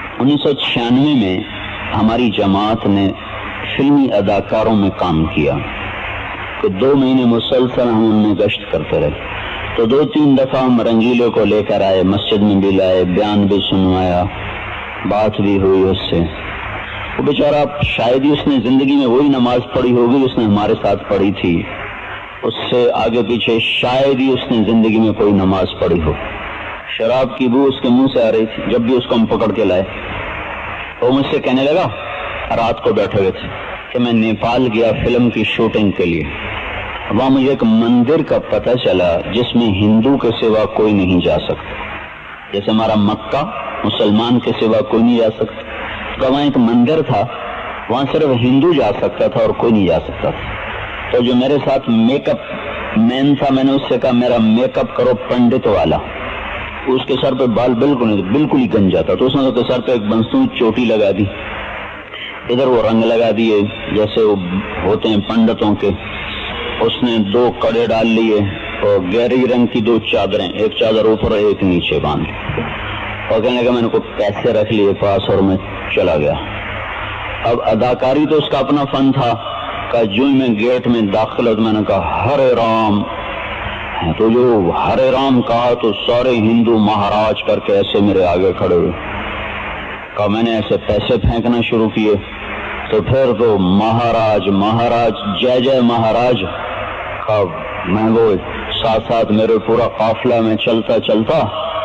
A: 1996 میں ہماری جماعت نے فلمی اداکاروں میں کام کیا کہ 2 مہینے مسلسل ہم ان میں گشت کرتے رہے، تو 2-3 دفعہ ہم رنگیلے کو لے کر آئے، مسجد میں بھی لائے، بیان بھی سنوایا، بات بھی ہوئی اس سے۔ وہ بیچارہ شاید ہی اس نے زندگی میں وہی نماز پڑھی ہوگی اس نے ہمارے ساتھ پڑھی تھی، اس سے آگے پیچھے شاید ہی اس نے زندگی میں کوئی نماز پڑھی ہو۔ شراب کی بو اس کے منہ سے آ رہی تھی، جب بھی اس کو ہم پکڑ کے لائے وہ مجھ سے کہنے لگا، رات کو بیٹھے ہوئے تھے، کہ میں نیپال گیا فلم کی شوٹنگ کے لیے، وہاں مجھے ایک مندر کا پتہ چلا جس میں ہندو کے سوا کوئی نہیں جا سکتا، جیسے ہمارا مکہ مسلمان کے سوا کوئی نہیں جا سکتا، تو وہاں ایک مندر تھا، وہاں صرف ہندو جا سکتا تھا اور کوئی نہیں جا سکتا تھا۔ تو جو میرے ساتھ میک اپ مین تھا، میں نے اس سے کہا میرا میک اپ کرو پنڈت والا، اس کے سر پہ بال بالکل ہی گنجا تھا، تو اس نے تو سر پہ ایک بنسون چوٹی لگا دی، ادھر وہ رنگ لگا دیے جیسے وہ ہوتے ہیں پنڈتوں کے، اس نے 2 کڑے ڈال لیے اور گہری رنگ کی 2 چادریں، ایک چادر اوپر ایک نیچے باندھ لی، اور کہنے لگا میں نے کوئی پیسے رکھ لیے پاس اور میں چلا گیا۔ اب اداکاری تو اس کا اپنا فن تھا، کہ جو میں گیٹ میں داخل ہو تو میں نے کہا ہرے رام، تو جو ہرے رام کہا تو سارے ہندو مہاراج کر کے ایسے میرے آگے کھڑے ہوئے، کہا میں نے ایسے پیسے پھینکنا شروع کیے، تو پھر تو مہاراج جے جے مہاراج، کہا میں وہ ساتھ میرے پورا قافلہ میں چلتا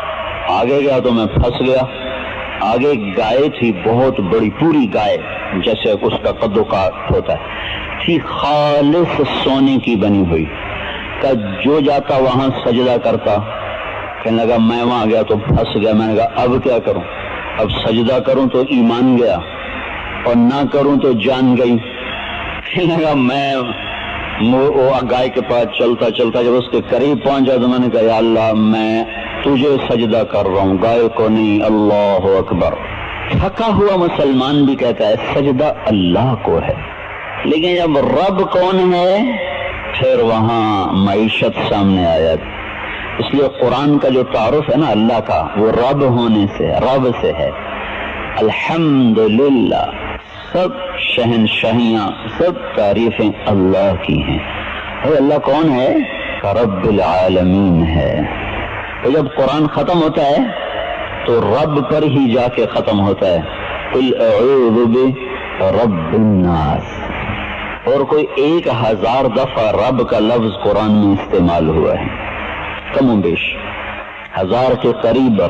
A: آگے گیا تو میں پھنس گیا۔ آگے گائے تھی بہت بڑی، پوری گائے جیسے اس کا قد و قامت ہوتا ہے، تھی خالص سونے کی بنی ہوئی، کہ جو جاتا وہاں سجدہ کرتا۔ کہنے لگا میں وہاں گیا تو پھنس گیا، میں نے کہا اب کیا کروں، اب سجدہ کروں تو ایمان گیا اور نہ کروں تو جان گئی۔ کہنے لگا میں وہ گائے کے پاس چلتا جب اس کے قریب پہنچا تو میں نے کہا یا اللہ میں تجھے سجدہ کر رہا ہوں، گائے کو نہیں، اللہ اکبر۔ تھکا ہوا مسلمان بھی کہتا ہے سجدہ اللہ کو ہے، لیکن جب رب کون ہے پھر وہاں معیشت سامنے آیا۔ اس لیے قرآن کا جو تعارف ہے نا اللہ کا، وہ رب ہونے سے، رب سے ہے۔ الحمدللہ، سب شہنشاہیاں، سب تعریفیں اللہ کی ہیں۔ اور اللہ کون ہے؟ رب العالمین ہے۔ تو جب قرآن ختم ہوتا ہے تو رب پر ہی جا کے ختم ہوتا ہے، قل اعوذ برب الناس، اور کوئی 1000 دفعہ رب کا لفظ قرآن میں استعمال ہوا ہے، کم و بیش 1000 کے قریب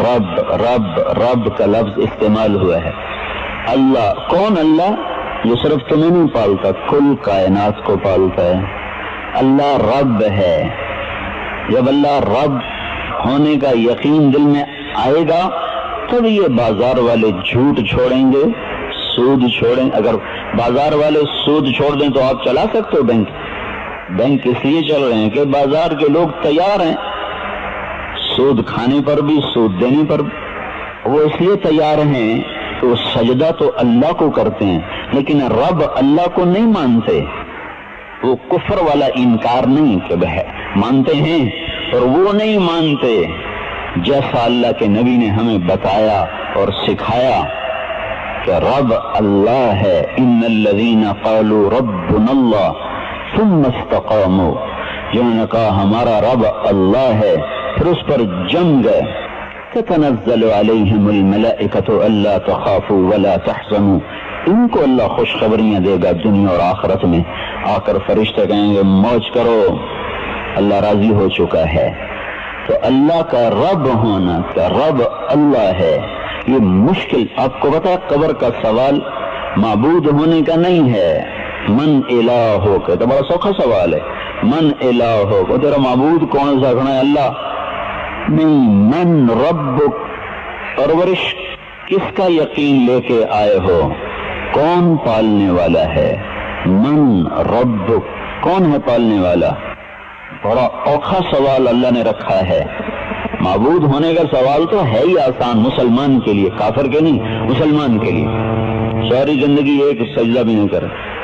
A: رب کا لفظ استعمال ہوا ہے۔ اللہ کون؟ اللہ جو صرف تمہیں نہیں پالتا، کل کائنات کو پالتا ہے۔ اللہ رب ہے۔ جب اللہ رب ہونے کا یقین دل میں آئے گا تب یہ بازار والے جھوٹ چھوڑیں گے، سود چھوڑیں۔ اگر بازار والے سود چھوڑ دیں تو آپ چلا سکتے ہو بینک اس لیے چل رہے ہیں کہ بازار کے لوگ تیار ہیں، سود کھانے پر بھی سود دینے پر وہ اس لیے تیار ہیں کہ وہ سجدہ تو اللہ کو کرتے ہیں لیکن رب اللہ کو نہیں مانتے۔ وہ کفر والا انکار نہیں کہ مانتے ہیں اور وہ نہیں مانتے، جیسا اللہ کے نبی نے ہمیں بتایا اور سکھایا کہ رب اللہ ہے. ان الذین قالوا ربنا اللہ ثم استقاموا، جنہوں نے کہا ہمارا رب اللہ ہے پھر اس پر جم گئے. تتنزل علیہم الملائکۃ الا تخافوا ولا تحزنوا، ان کو اللہ خوشخبریاں دے گا دنیا اور آخرت میں. آ کر فرشتے کہیں گے موج کرو، اللہ راضی ہو چکا ہے. تو اللہ کا رب ہونا، کہ رب اللہ ہے، یہ مشکل. آپ کو پتا قبر کا سوال معبود ہونے کا نہیں ہے. من الہ ہو کے تو بڑا سوکھا سوال ہے. من الہ ہو کو تیرا معبود کون سا کھڑا ہے؟ اللہ نہیں. من ربک، پرورش کس کا یقین لے کے آئے ہو؟ کون پالنے والا ہے؟ من ربک، کون ہے پالنے والا؟ بڑا اوکھا سوال اللہ نے رکھا ہے. معبود ہونے کا سوال تو ہے ہی آسان مسلمان کے لیے، کافر کے نہیں، مسلمان کے لیے. ساری زندگی ایک سجدہ بھی نہیں کرے،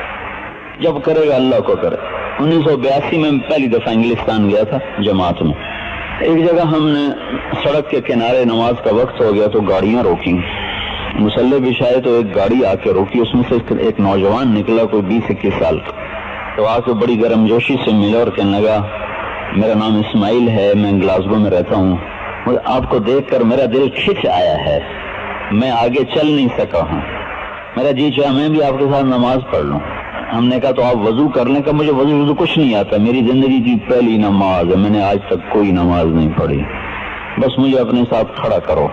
A: جب کرے گا اللہ کو کرے. 1982 میں پہلی دفعہ انگلستان گیا تھا جماعت میں. ایک جگہ ہم نے سڑک کے کنارے نماز کا وقت ہو گیا تو گاڑیاں روکی، مسلح بچھائے تو ایک گاڑی آ کے روکی. اس میں سے ایک نوجوان نکلا، کوئی 20-21 سال کا. تو آ کے بڑی گرم جوشی سے ملا اور کہنے لگا میرا نام اسماعیل ہے، میں گلاسگو میں رہتا ہوں. آپ کو دیکھ کر میرا دل کھچ آیا ہے، میں آگے چل نہیں سکا ہوں. میرا جی چاہا میں بھی آپ کے ساتھ نماز پڑھ لوں. ہم نے کہا تو آپ وضو کر لیں. کہ مجھے وضو کچھ نہیں آتا، میری زندگی کی پہلی نماز ہے، میں نے آج تک کوئی نماز نہیں پڑھی، بس مجھے اپنے ساتھ کھڑا کرو.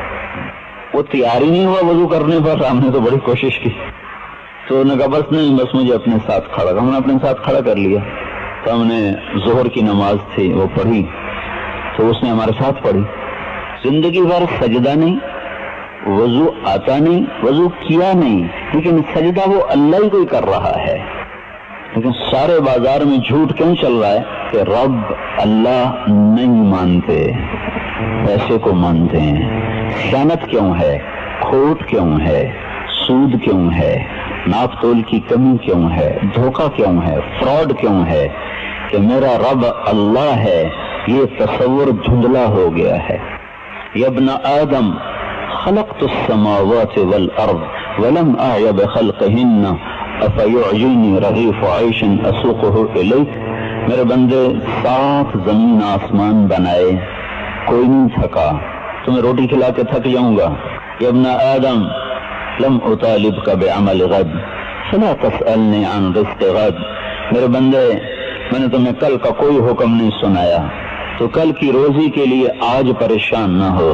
A: وہ تیار ہی نہیں ہوا وضو کرنے پر. ہم نے تو بڑی کوشش کی، تو انہوں نے کہا بس نہیں، بس مجھے اپنے ساتھ کھڑا کر. ہم نے اپنے ساتھ کھڑا کر لیا. تو ہم نے ظہر کی نماز تھی وہ پڑھی، تو اس نے ہمارے ساتھ پڑھی. زندگی بھر سجدہ نہیں، وضو آتا نہیں، وضو کیا نہیں، لیکن سجدہ وہ اللہ ہی کوئی کر رہا ہے. لیکن سارے بازار میں جھوٹ کیوں چل رہا ہے کہ رب اللہ نہیں مانتے، پیسے کو مانتے ہیں. خیانت کیوں ہے؟ کھوٹ کیوں ہے؟ سود کیوں ہے؟ ناپ تول کی کمی کیوں ہے؟ دھوکہ کیوں ہے؟ فراڈ کیوں ہے؟ کہ میرا رب اللہ ہے، یہ تصور دھندلا ہو گیا ہے. یا ابن آدم خلقت السماوات والارض ولم اعی بخلقهن افیعجنی رغیف عیش اسوقه الیک. میرے بندے 7 زمین آسمان بنائے، کوئی نہیں تھکا، تمہیں روٹی کھلا کے تھک جاؤں گا. یا ابن آدم لم اطالبک بعمل غد فلا تسألنی عن رزق غد. میرے بندے میں نے تمہیں کل کا کوئی حکم نہیں سنایا، تو کل کی روزی کے لیے آج پریشان نہ ہو.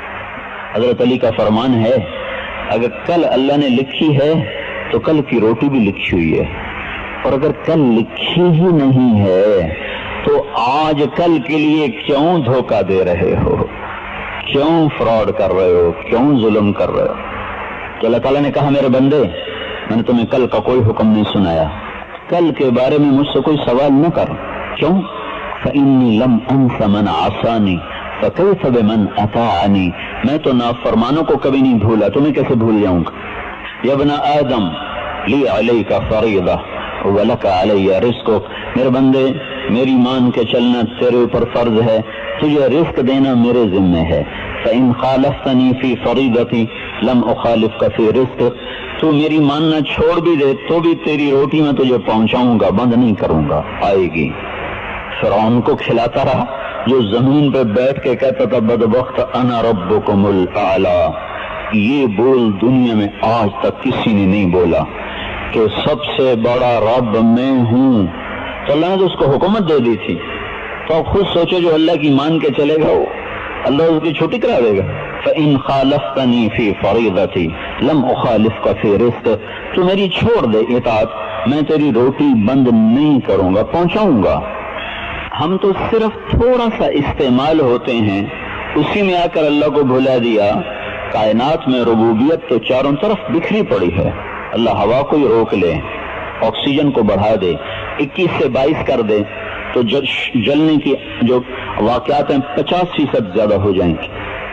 A: حضرت علی کا فرمان ہے اگر کل اللہ نے لکھی ہے تو کل کی روٹی بھی لکھی ہوئی ہے، اور اگر کل لکھی ہی نہیں ہے تو آج کل کے لیے کیوں دھوکہ دے رہے ہو، کیوں فراڈ کر رہے ہو، کیوں ظلم کر رہے ہو. تو اللہ تعالیٰ نے کہا میرے بندے میں نے تمہیں کل کا کوئی حکم نہیں سنایا، کل کے بارے میں مجھ سے کوئی سوال نہ کر. کیوں؟ فإنی لم انس من عصانی فکیف بمن اطاعنی. میں تو نافرمانوں کو کبھی نہیں بھولا، تمہیں کیسے بھول جاؤں گا. یا ابن آدم لی علیک فریضہ ولک علی رزقک. میرے بندے میری مان کے چلنا تیرے اوپر فرض ہے، تجھے رزق دینا میرے ذمہ ہے. فإن خالفتنی فی فریضتی لم اخالفک فی رزقک. تو میری ماننا چھوڑ بھی دے تو بھی تیری روٹی میں تجھے پہنچاؤں گا، بند نہیں کروں گا، آئے گی. فرعون کو کھلاتا رہا جو زمین پہ بیٹھ کے کہتا تھا بدبخت انا ربکم الاعلی. یہ بول دنیا میں آج تک کسی نے نہیں بولا کہ سب سے بڑا رب میں ہوں. تو اللہ نے تو اس کو حکومت دے دی تھی. تو آپ خود سوچو جو اللہ کی مان کے چلے گا وہ اللہ اس کی چھٹی کرا دے گا. فإن خالفتنی فی فریضتی لم اخالفک فی رزق. تو میری چھوڑ دے اطاعت، میں تیری روٹی بند نہیں کروں گا، پہنچاؤں گا. ہم تو صرف تھوڑا سا استعمال ہوتے ہیں، اسی میں آ کر اللہ کو بھلا دیا. کائنات میں ربوبیت تو چاروں طرف بکھری پڑی ہے. اللہ ہوا کو ہی روک لے، آکسیجن کو بڑھا دے، 21 سے 22 کر دے تو جلنے کی جو واقعات ہیں 50% زیادہ ہو جائیں گے.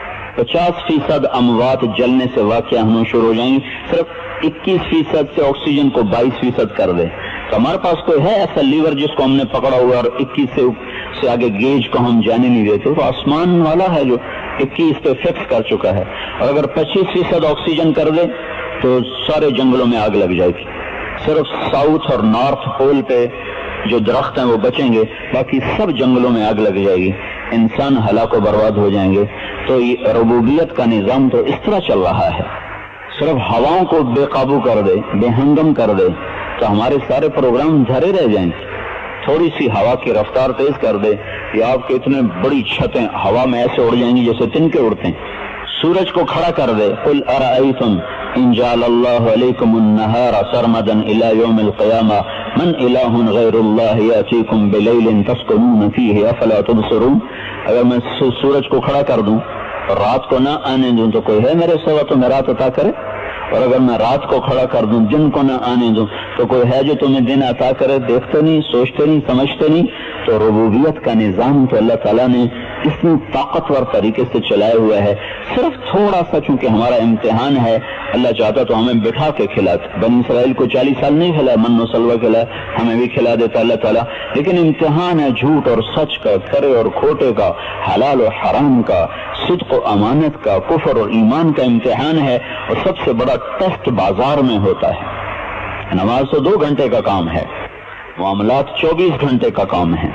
A: 50% اموات جلنے سے واقعہ ہونا شروع ہو جائیں گے. صرف 21% سے آکسیجن کو 22% کر دے. تو ہمارے پاس کوئی ہے ایسا لیور جس کو ہم نے پکڑا ہوا اور 21 سے آگے گیج کو ہم جانے نہیں دیتے؟ تو آسمان والا ہے جو 21 پہ فکس کر چکا ہے، اور اگر 25% آکسیجن کر دے تو سارے جنگلوں میں آگ لگ جائے گی، صرف ساؤتھ اور نارتھ پول پہ جو درخت ہیں وہ بچیں گے، باقی سب جنگلوں میں آگ لگ جائے گی، انسان ہلاک و برباد ہو جائیں گے۔ تو یہ ربوبیت کا نظام تو اس طرح چل رہا ہے، صرف ہواؤں کو بے قابو کر دے، بے ہنگم کر دے تو ہمارے سارے پروگرام دھرے رہ جائیں گے۔ تھوڑی سی ہوا کی رفتار تیز کر دے یا آپ کے اتنے بڑی چھتیں ہوا میں ایسے اڑ جائیں گی جیسے تنکے اڑتے ہیں۔ سورج کو کھڑا کر دے، قل ارأیتم ان جعل اللہ علیکم النہار سرمدا الی یوم القیامہ من الہ غیر اللہ یاتیکم بلیل تسکنون فیہ افلا تبصرون۔ اگر میں سورج کو کھڑا کر دوں اور رات کو نہ آنے دوں تو کوئی ہے میرے سوا تو میں رات عطا کرے، اور اگر میں رات کو کھڑا کر دوں دن کو نہ آنے دوں تو کوئی ہے جو تمہیں دن عطا کرے؟ دیکھتے نہیں، سوچتے نہیں، سمجھتے نہیں۔ تو ربوبیت کا نظام تو اللہ تعالیٰ نے اتنی طاقتور طریقے سے چلایا ہوا ہے، صرف تھوڑا سا چونکہ ہمارا امتحان ہے، اللہ چاہتا تو ہمیں بٹھا کے کھلاتا۔ بنی اسرائیل کو 40 سال نہیں کھلایا، من و سلوہ کھلایا، ہمیں بھی کھلا دیتا اللہ تعالیٰ، لیکن امتحان ہے جھوٹ اور سچ کا، کھرے اور کھوٹے کا، حلال و حرام کا، صدق و امانت کا، کفر اور ایمان کا امتحان ہے، اور سب سے بڑا ٹیسٹ بازار میں ہوتا ہے۔ نماز تو 2 گھنٹے کا کام ہے، معاملات 24 گھنٹے کا کام ہے،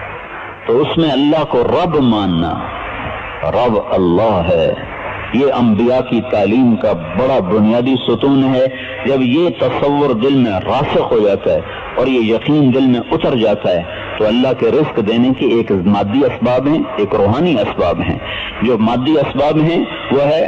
A: تو اس میں اللہ کو رب ماننا، رب اللہ ہے، یہ انبیاء کی تعلیم کا بڑا بنیادی ستون ہے۔ جب یہ تصور دل میں راسخ ہو جاتا ہے اور یہ یقین دل میں اتر جاتا ہے تو اللہ کے رزق دینے کی ایک مادی اسباب ہیں، ایک روحانی اسباب ہیں۔ جو مادی اسباب ہیں وہ ہے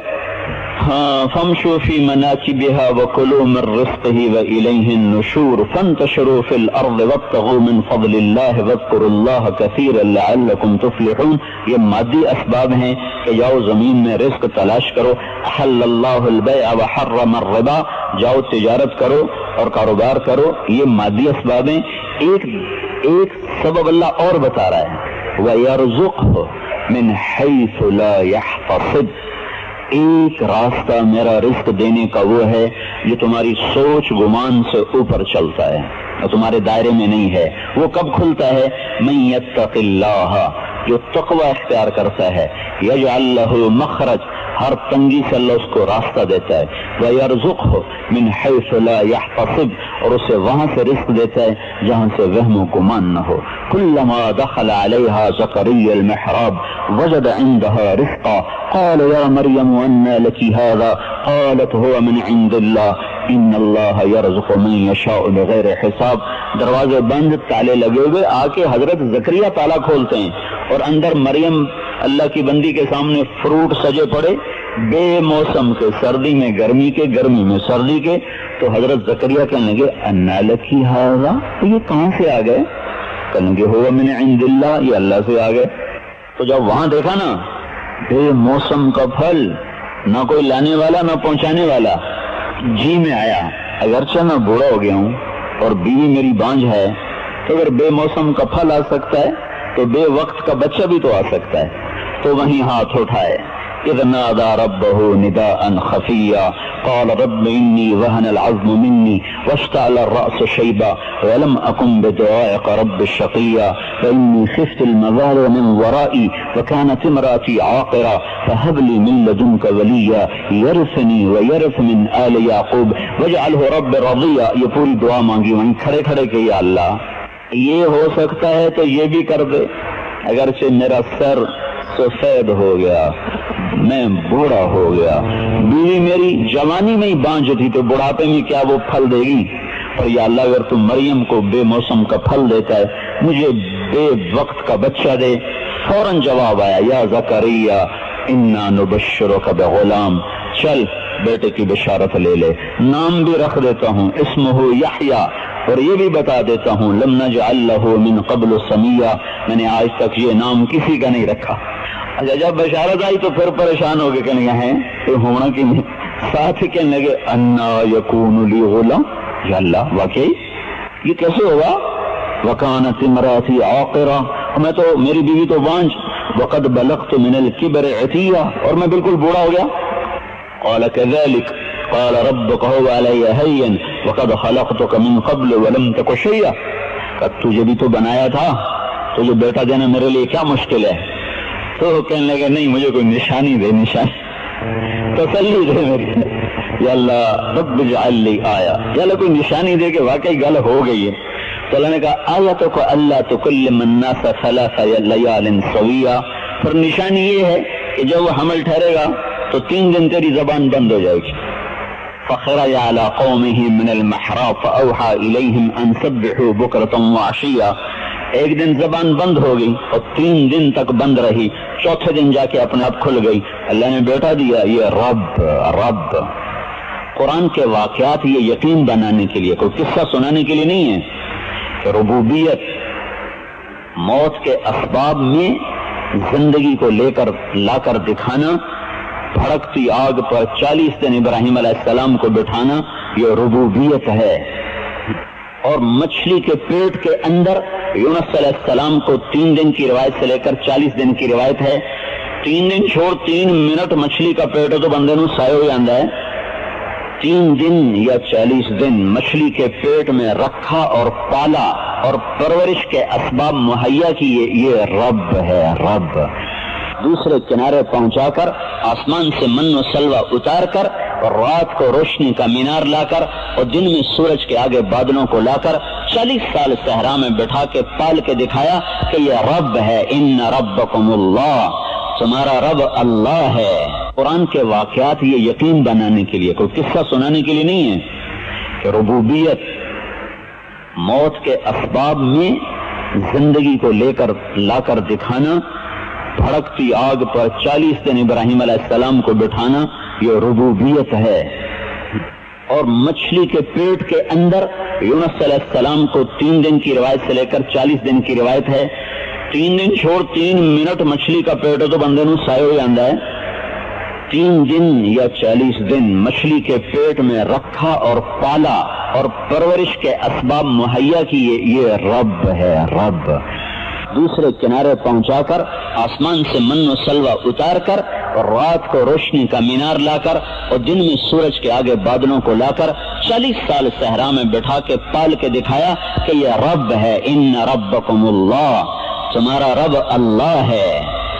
A: فَامْشُوا فِي مَنَاكِبِهَا وَكُلُوا مِن رِّزْقِهِ وَإِلَيْهِ النُّشُورُ فَانتَشِرُوا فِي الْأَرْضِ وَابْتَغُوا مِن فَضْلِ اللَّهِ وَاذْكُرُوا اللَّهَ كَثِيرًا لَّعَلَّكُمْ تُفْلِحُونَ۔ یہ مادی اسباب ہیں کہ جاؤ زمین میں رزق تلاش کرو، أَحَلَّ اللَّهُ الْبَيْعَ وَحَرَّمَ الرِّبَا، جاؤ تجارت کرو اور کاروبار کرو، یہ مادی اسباب ہیں۔ ایک سبب اللہ اور بتا رہا ہے، وَيَرْزُقْهُ مِنْ حَيْثُ لَا يَحْتَسِبُ، ایک راستہ میرا رزق دینے کا وہ ہے جو تمہاری سوچ گمان سے اوپر چلتا ہے اور تمہارے دائرے میں نہیں ہے۔ وہ کب کھلتا ہے؟ من یتق اللہ، جو تقوی اختیار کرتا ہے، یجعل لہ مخرج، ہر تنگی سے اللہ اس کو راستہ دیتا ہے، ویرزقہ من حیث لا یحتسب، اور اسے وہاں سے رزق دیتا ہے جہاں سے وہم و گمان نہ ہو۔ کلما دخل علیہا زکریا المحراب وجد عندها رزقا قال یا مریم انى لك هذا قالت هو من عند الله ان اللہ یرزق من یشاء بغیر حساب۔ دروازے بند، تالے لگے ہوئے، آ کے حضرت زکریا تالا کھولتے ہیں اور اندر مریم اللہ کی بندی کے سامنے فروٹ سجے پڑے، بے موسم کے، سردی میں گرمی کے، گرمی میں سردی کے۔ تو حضرت زکریا کہنے لگے انا لکی ھذا، یہ کہاں سے آ گئے؟ کہنے لگے ہوا من عند اللہ، یہ اللہ سے آ گئے۔ تو جب وہاں دیکھا نا بے موسم کا پھل، نہ کوئی لانے والا نہ پہنچانے والا، جی میں آیا اگرچہ میں بوڑھا ہو گیا ہوں اور بیوی میری بانجھ ہے، تو اگر بے موسم کا پھل آ سکتا ہے تو بے وقت کا بچہ بھی تو آ سکتا ہے۔ تو وہیں ہاتھ اٹھائے، اذ نادى ربه نداء خفيا قال رب اني وهن العظم مني واشتعل الراس شيبا ولم اكن بدعائك رب شقيا فاني خفت الموالي من ورائي وكانت امراتي عاقرا فهب لي من لدنك وليا يرثني ويرث من آل يعقوب واجعله رب رضيا۔ یہ پوری دعا مانگی وہیں کھڑے کھڑے کہ یا اللہ یہ ہو سکتا ہے تو یہ بھی کر دے، اگرچہ میرا سر سفید ہو گیا، میں بوڑھا ہو گیا، بیوی میری جوانی میں ہی بانجھ تھی تو بڑھاپے میں کیا وہ پھل دے گی؟ اور یا اللہ اگر تم مریم کو بے موسم کا پھل دیتا ہے، مجھے بے وقت کا بچہ دے۔ فوراً جواب آیا یا زکریا انا نبشرک بغلام، چل بیٹے کی بشارت لے لے، نام بھی رکھ دیتا ہوں اسمہ یحییٰ، اور یہ بھی بتا دیتا ہوں لم نجعل لہ من قبل سمیہ، میں نے آج تک یہ نام کسی کا نہیں رکھا۔ اچھا جب بشارت آئی تو پھر پریشان ہو گئے، کہنے لگے ہیں یہ ہونا کہ نہیں، ساتھ ہی کہنے لگے انا یکون لی غلام، یا اللہ واقعی یہ کیسے ہوگا؟ وکانت امراتی عاقرہ، میں تو میری بیوی تو بانجھ، وقد بلغت من الکبر عتیہ، اور میں بالکل بوڑھا ہو گیا۔ قال كذلك قال ربك هو علي هين وقد خلقتك من قبل ولم تك شيئا، کہ تجھے بھی تو بنایا تھا، تجھے بیٹا دینا میرے لیے کیا مشکل ہے؟ تو وہ کہنے لگا نہیں مجھے کوئی نشانی دے، نشانی تسلی دے میری، یا اللہ رب اجعل لی آیا، یا اللہ کوئی نشانی دے کہ واقعی گل ہو گئی ہے۔ تو اللہ نے کہا آیتک اللہ تکلم الناس ثلاث لیال سویہ، پر نشانی یہ ہے کہ جب وہ حمل ٹھہرے گا تو 3 دن تیری زبان بند ہو جائے گی۔ فخرج على قومه من المحراب فأوحى إليهم أن سبحوا بكرة وعشيا، ایک دن زبان بند ہو گئی اور 3 دن تک بند رہی، چوتھے دن جا کے اپنے آپ کھل گئی۔ اللہ نے بیٹا دیا، یہ رب قرآن کے واقعات یہ یقین بنانے کے لیے، کوئی قصہ سنانے کے لیے نہیں ہے کہ ربوبیت موت کے اسباب میں زندگی کو لے کر لا کر دکھانا، بھڑکتی آگ پر 40 دن ابراہیم علیہ السلام کو بٹھانا، یہ ربوبیت ہے۔ اور مچھلی کے پیٹ کے اندر یونس علیہ السلام کو 3 دن کی روایت سے لے کر 40 دن کی روایت ہے، 3 دن چھوڑ 3 منٹ مچھلی کا پیٹ تو بندے نو سایہ ہو جاتا ہے۔ 3 دن یا 40 دن مچھلی کے پیٹ میں رکھا اور پالا اور پرورش کے اسباب مہیا کیے، یہ رب ہے، رب۔ دوسرے کنارے پہنچا کر آسمان سے من و سلوہ اتار کر اور رات کو روشنی کا مینار لا کر اور دن میں سورج کے آگے بادلوں کو لا کر 40 سال صحرا میں بٹھا کے پال کے دکھایا کہ یہ رب ہے، ان ربکم اللہ، تمہارا رب اللہ ہے۔ قرآن کے واقعات یہ یقین بنانے کے لیے، کوئی قصہ سنانے کے لیے نہیں ہے کہ ربوبیت موت کے اسباب میں زندگی کو لے کر لا کر دکھانا، بھڑکتی آگ پر 40 دن ابراہیم علیہ السلام کو بٹھانا، یہ ربوبیت ہے۔ اور مچھلی کے پیٹ کے اندر یونس علیہ السلام کو 3 دن کی روایت سے لے کر 40 دن کی روایت ہے، 3 دن چھوڑ 3 منٹ مچھلی کا پیٹ تو بندے نو سایہ ہو جاتا ہے۔ 3 دن یا 40 دن مچھلی کے پیٹ میں رکھا اور پالا اور پرورش کے اسباب مہیا کیے، یہ رب ہے، رب۔ دوسرے کنارے پہنچا کر آسمان سے من و سلوہ اتار کر اور رات کو روشنی کا مینار لا کر اور دن میں سورج کے آگے بادلوں کو لا کر 40 سال صحرا میں بٹھا کے پال کے دکھایا کہ یہ رب ہے، ان ربکم اللہ، تمہارا رب اللہ ہے۔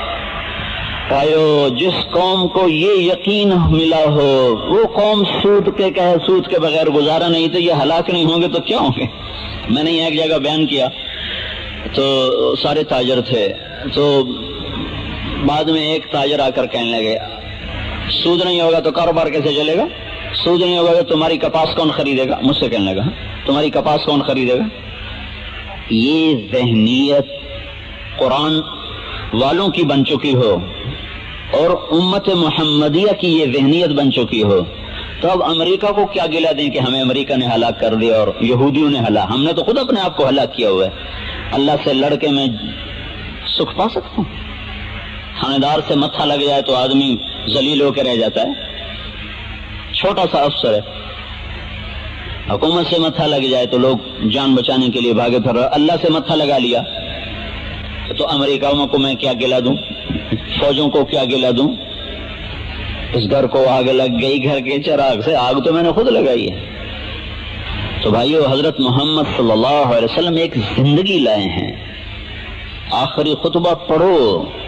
A: پایو جس قوم کو یہ یقین ملا ہو، وہ قوم سود کے بغیر گزارا نہیں تو یہ ہلاک نہیں ہوں گے تو کیا ہوں گے؟ میں نے ایک جگہ بیان کیا تو سارے تاجر تھے، تو بعد میں ایک تاجر آ کر کہنے لگے سود نہیں ہوگا تو کاروبار کیسے چلے گا؟ سود نہیں ہوگا تو تمہاری کپاس کون خریدے گا؟ مجھ سے کہنے لگا تمہاری کپاس کون خریدے گا؟ یہ ذہنیت قرآن والوں کی بن چکی ہو اور امت محمدیہ کی یہ ذہنیت بن چکی ہو تو اب امریکہ کو کیا گلا دیں کہ ہمیں امریکہ نے ہلاک کر دیا اور یہودیوں نے ہلاک، ہم نے تو خود اپنے آپ کو ہلاک کیا ہوا ہے۔ اللہ سے لڑ کے میں سکھ پا سکتا ہوں؟ تھانے دار سے متھا لگ جائے تو آدمی ذلیل ہو کے رہ جاتا ہے، چھوٹا سا افسر ہے، حکومت سے متھا لگ جائے تو لوگ جان بچانے کے لیے بھاگے پھر رہے، اللہ سے متھا لگا لیا تو امریکہ کو میں کیا گلا دوں، فوجوں کو کیا گلا دوں؟ اس گھر کو آگ لگ گئی، گھر کے چراغ سے آگ تو میں نے خود لگائی ہے۔ تو بھائیو، حضرت محمد صلی اللہ علیہ وسلم ایک زندگی لائے ہیں، آخری خطبہ پڑھو،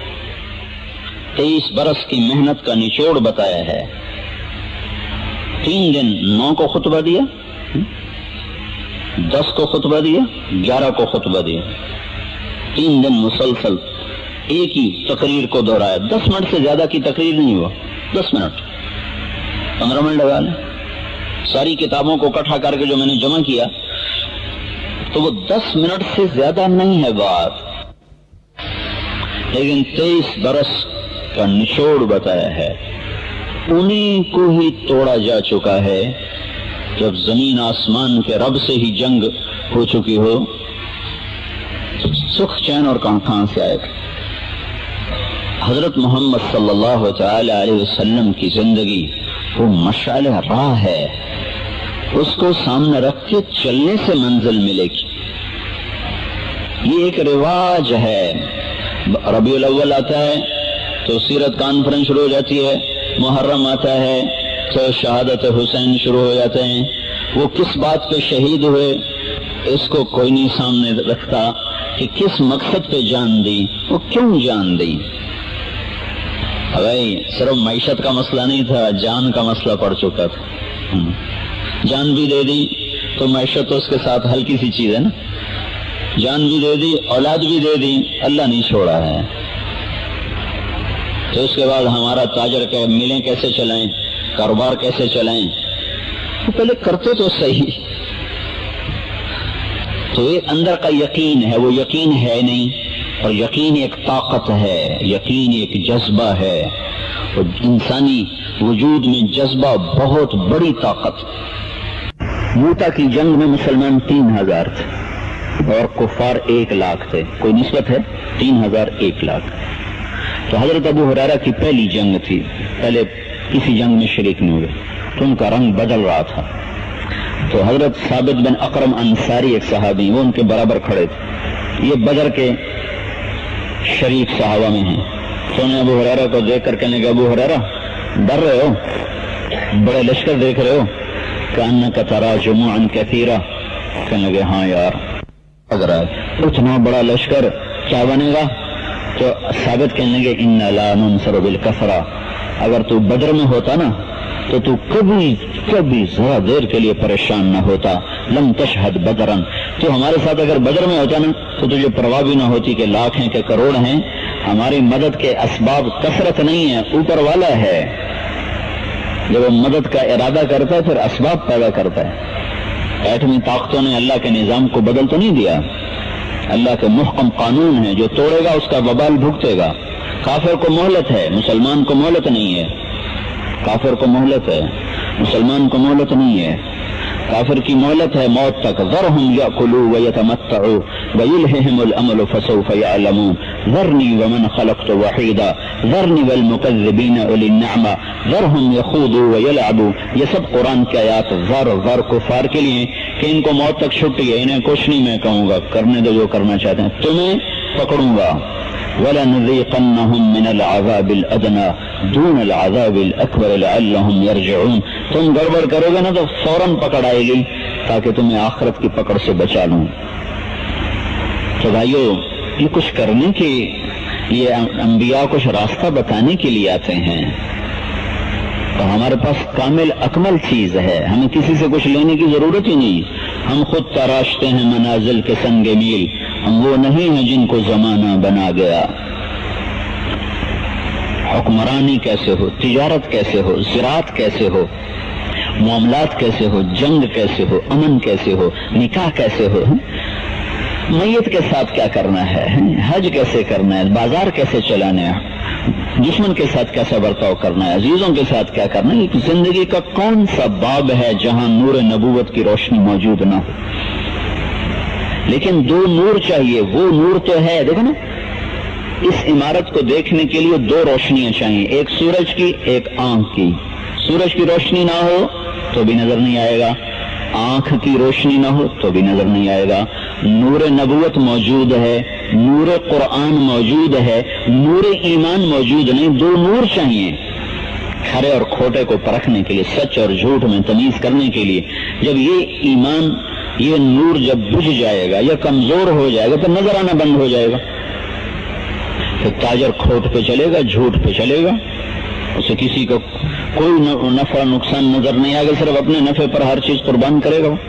A: 23 برس کی محنت کا نچوڑ بتایا ہے۔ 3 دن 9 کو خطبہ دیا، 10 کو خطبہ دیا، 11 کو خطبہ دیا، 3 دن مسلسل ایک ہی تقریر کو دہرایا، 10 منٹ سے زیادہ کی تقریر نہیں ہوا، 10 منٹ 15 منٹ لگا لیں۔ ساری کتابوں کو اکٹھا کر کے جو میں نے جمع کیا تو وہ 10 منٹ سے زیادہ نہیں ہے بات، لیکن 23 برس کا نچوڑ بتایا ہے۔ انہیں کو ہی توڑا جا چکا ہے جب زمین آسمان کے رب سے ہی جنگ ہو چکی ہو، سکھ چین اور کہاں سے آئے گا؟ حضرت محمد صلی اللہ تعالی علیہ وسلم کی زندگی وہ مشعل راہ ہے، اس کو سامنے رکھ کے چلنے سے منزل ملے گی۔ یہ ایک رواج ہے، ربیع الاول آتا ہے تو سیرت کانفرنس شروع ہو جاتی ہے، محرم آتا ہے تو شہادت حسین شروع ہو جاتے ہیں۔ وہ کس بات پہ شہید ہوئے اس کو کوئی نہیں سامنے رکھتا کہ کس مقصد پہ جان دی، وہ کیوں جان دی۔ بھائی صرف معیشت کا مسئلہ نہیں تھا، جان کا مسئلہ پڑ چکا تھا. جان بھی دے دی تو معیشت تو اس کے ساتھ ہلکی سی چیز ہے نا. جان بھی دے دی، اولاد بھی دے دی، اللہ نہیں چھوڑا ہے. تو اس کے بعد ہمارا تاجر کے ملیں کیسے چلائیں، کاروبار کیسے چلائیں، تو پہلے کرتے تو صحیح. تو ایک اندر کا یقین ہے، وہ یقین ہے نہیں، اور یقین ایک طاقت ہے، یقین ایک جذبہ ہے. اور انسانی وجود میں جذبہ بہت بڑی طاقت. موتا کی جنگ میں مسلمان 3000 تھے اور کفار 1 لاکھ تھے. کوئی نسبت ہے؟ 3000 1 لاکھ. تو حضرت ابو ہریرہ کی پہلی جنگ تھی، پہلے کسی جنگ میں شریک نہیں ہوئے، تو ان کا رنگ بدل رہا تھا. تو حضرت ثابت بن اکرم انصاری ایک صحابی، وہ ان کے برابر کھڑے تھے. یہ بدر کے شریک صحابہ میں ہیں. تو انہیں ابو ہریرہ کو دیکھ کر کہنے لگا، ابو ہریرہ ڈر رہے ہو؟ بڑے لشکر دیکھ رہے ہو؟ کأنک تری جموعا کثیرا. کہنے لگے ہاں یار اگر اتنا بڑا لشکر کیا بنے گا؟ تو ثابت کہنے لگے ان لا ننصر بالکثرہ. اگر تو بدر میں ہوتا نا تو کبھی ذرا دیر کے لیے پریشان نہ ہوتا. لم تشہد بدرن. تو ہمارے ساتھ اگر بدر میں ہوتا نا تو تجھے پرواہ بھی نہ ہوتی کہ لاکھ ہیں کہ کروڑ ہیں. ہماری مدد کے اسباب کثرت نہیں ہے، اوپر والا ہے. جب وہ مدد کا ارادہ کرتا ہے پھر اسباب پیدا کرتا ہے. ایٹمی طاقتوں نے اللہ کے نظام کو بدل تو نہیں دیا. اللہ کے محکم قانون ہے، جو توڑے گا اس کا وبال بھگتے گا. کافر کو مہلت ہے، مسلمان کو مہلت نہیں ہے. کافر کو مہلت ہے، مسلمان کو مہلت نہیں ہے. کافر کی مہلت ہے موت تک. ذرهم یاکلوا ویتمتعوا ویلہہم الامل فسوف یعلمون. ذرنی ومن خلقت وحیدا ذرنی والمکذبین اولی النعمہ ذرهم یخوضوا ویلعبوا. یہ سب قرآن کی آیات ذر کفار کے لیے کہ ان کو موت تک چھٹی ہے، انہیں کچھ نہیں میں کہوں گا، کرنے دو جو کرنا چاہتے ہیں، تمہیں پکڑوں گا. وَلَنُذِيقَنَّهُم مِّنَ الْعَذَابِ الْأَدْنَىٰ دُونَ الْعَذَابِ الْأَكْبَرِ لَعَلَّهُمْ يَرْجِعُونَ. تم گڑبڑ کرو گے نا تو فوراً پکڑ آئے گی تاکہ تمہیں آخرت کی پکڑ سے بچا لوں. تو بھائیو، یہ کچھ کرنے کی، یہ انبیاء کچھ راستہ بتانے کے لیے آتے ہیں. تو ہمارے پاس کامل اکمل چیز ہے، ہمیں کسی سے کچھ لینے کی ضرورت ہی نہیں. ہم خود تراشتے ہیں منازل کے سنگ میل. ہم وہ نہیں ہیں جن کو زمانہ بنا گیا. حکمرانی کیسے ہو، تجارت کیسے ہو، زراعت کیسے ہو، معاملات کیسے ہو، جنگ کیسے ہو، امن کیسے ہو، نکاح کیسے ہو، میت کے ساتھ کیا کرنا ہے، حج کیسے کرنا ہے، بازار کیسے چلانا ہے، دشمن کے ساتھ کیسا برتاؤ کرنا ہے، عزیزوں کے ساتھ کیا کرنا ہے. زندگی کا کون سا باب ہے جہاں نور نبوت کی روشنی موجود نہ ہو؟ لیکن 2 نور چاہیے. وہ نور تو ہے، دیکھو نا، اس عمارت کو دیکھنے کے لیے 2 روشنیاں چاہیے، ایک سورج کی، ایک آنکھ کی. سورج کی روشنی نہ ہو تو بھی نظر نہیں آئے گا، آنکھ کی روشنی نہ ہو تو بھی نظر نہیں آئے گا. نور نبوت موجود ہے، نور قرآن موجود ہے، نور ایمان موجود نہیں. 2 نور چاہیے کھرے اور کھوٹے کو پرکھنے کے لیے، سچ اور جھوٹ میں تمیز کرنے کے لیے. جب یہ ایمان، یہ نور جب بجھ جائے گا یا کمزور ہو جائے گا تو نظر آنا بند ہو جائے گا. پھر تاجر کھوٹ پہ چلے گا، جھوٹ پہ چلے گا، اسے کسی کو کوئی نفع نقصان نظر نہیں آئے گا، صرف اپنے نفع پر ہر چیز قربان کرے گا.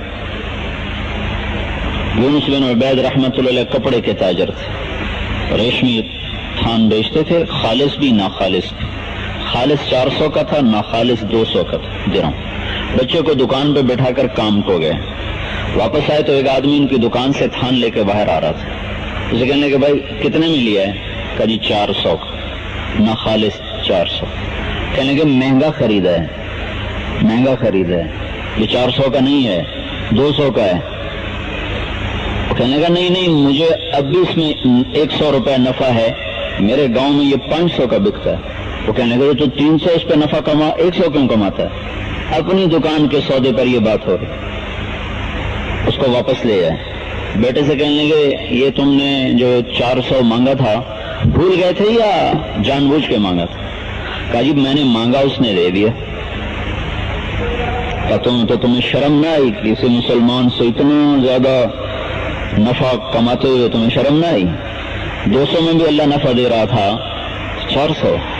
A: یونس بن عبید رحمت اللہ علیہ کپڑے کے تاجر تھے، ریشمی تھان بیچتے تھے، خالص بھی ناخالص بھی. خالص 400 کا تھا، ناخالص 200 کا تھا درہم. بچے کو دکان پہ بٹھا کر کام کو گئے، واپس آئے تو ایک آدمی ان کی دکان سے تھان لے کے باہر آ رہا تھا. اسے کہنے کہ بھائی کتنے میں لیا ہے؟ کہا جی 400 کا، ناخالص 400. کہنے کہ مہنگا خریدا ہے، مہنگا خریدا ہے، یہ 400 کا نہیں ہے، 200 کا ہے. کہنے کا نہیں مجھے اب بھی اس میں 100 روپے نفع ہے، میرے گاؤں میں یہ 500 کا بکتا ہے. وہ کہنے کا تو 300 اس پہ نفع کما، 100 کیوں کماتا ہے؟ اپنی دکان کے سودے پر یہ بات ہو رہی. اس کو واپس لے آئے. بیٹے سے کہنے لگے یہ تم نے جو 400 مانگا تھا بھول گئے تھے یا جان بوجھ کے مانگا تھا؟ کہا جی میں نے مانگا، اس نے دے دیا. تو تمہیں شرم نہ آئی کہ کسی مسلمان سے اتنا زیادہ نفع کماتے ہوئے تمہیں شرم نہ آئی؟ 200 میں بھی اللہ نفع دے رہا تھا، 400.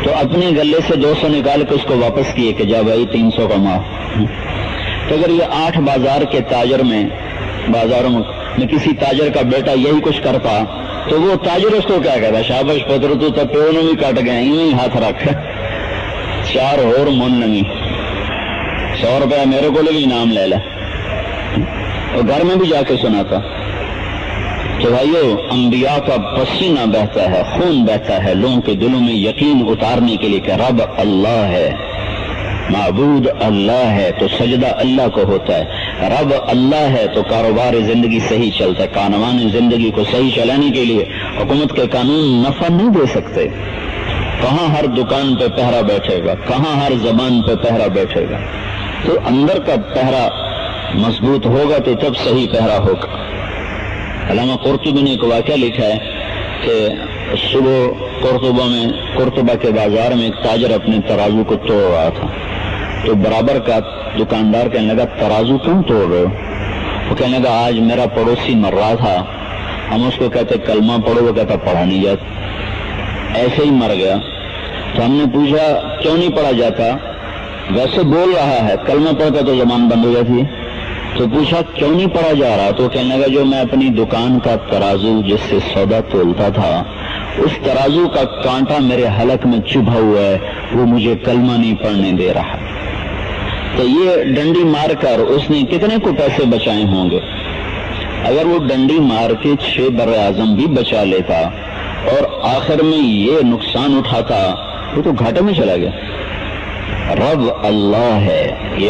A: تو اپنے گلے سے 200 نکال کے اس کو واپس کیے کہ جا بھائی 300 کا معاف. تو اگر یہ 8 بازار کے تاجر میں بازاروں میں کسی تاجر کا بیٹا یہی کچھ کرتا تو وہ تاجر اس کو کیا کہتا؟ شاباش پتر تو پیو نے بھی کٹ گئے، یوں ہی ہاتھ رکھ 4 اور من لگی 100 روپیہ میرے کو بھی انعام لے لے، اور گھر میں بھی جا کے سناتا. تو بھائیو انبیاء کا پسینہ بہتا ہے، خون بہتا ہے لوگوں کے دلوں میں یقین اتارنے کے لیے کہ رب اللہ ہے، معبود اللہ ہے تو سجدہ اللہ کو ہوتا ہے، رب اللہ ہے تو کاروبار زندگی صحیح چلتا ہے. کانوان زندگی کو صحیح چلانے کے لیے حکومت کے قانون نفع نہیں دے سکتے. کہاں ہر دکان پہ پہرا بیٹھے گا، کہاں ہر زبان پہ پہرا بیٹھے گا. تو اندر کا پہرا مضبوط ہوگا تو تب صحیح پہرا ہوگا. علامہ قرطبی نے ایک واقعہ لکھا ہے کہ صبح قرطبہ کے بازار میں ایک تاجر اپنے ترازو کو توڑ رہا تھا. تو برابر کا دکاندار کہنے لگا ترازو کیوں توڑ رہے ہو؟ وہ کہنے لگا آج میرا پڑوسی مر رہا تھا، ہم اس کو کہتے کلمہ پڑھو، وہ کہتا پڑھا نہیں جاتا، ایسے ہی مر گیا. تو ہم نے پوچھا کیوں نہیں پڑھا جاتا؟ ویسے بول رہا ہے، کلمہ پڑھتا تو زبان بند ہو جاتی ہے. تو پوچھا کیوں نہیں پڑھا جا رہا؟ تو کہنے لگا جو میں اپنی دکان کا ترازو جس سے سودا تولتا تھا اس ترازو کا کانٹا میرے حلق میں چبھا ہوا ہے، وہ مجھے کلمہ نہیں پڑھنے دے رہا. تو یہ ڈنڈی مار کر اس نے کتنے کو پیسے بچائے ہوں گے؟ اگر وہ ڈنڈی مار کے 6 براعظم بھی بچا لیتا اور آخر میں یہ نقصان اٹھاتا وہ تو گھاٹے میں چلا گیا. رب اللہ ہے، یہ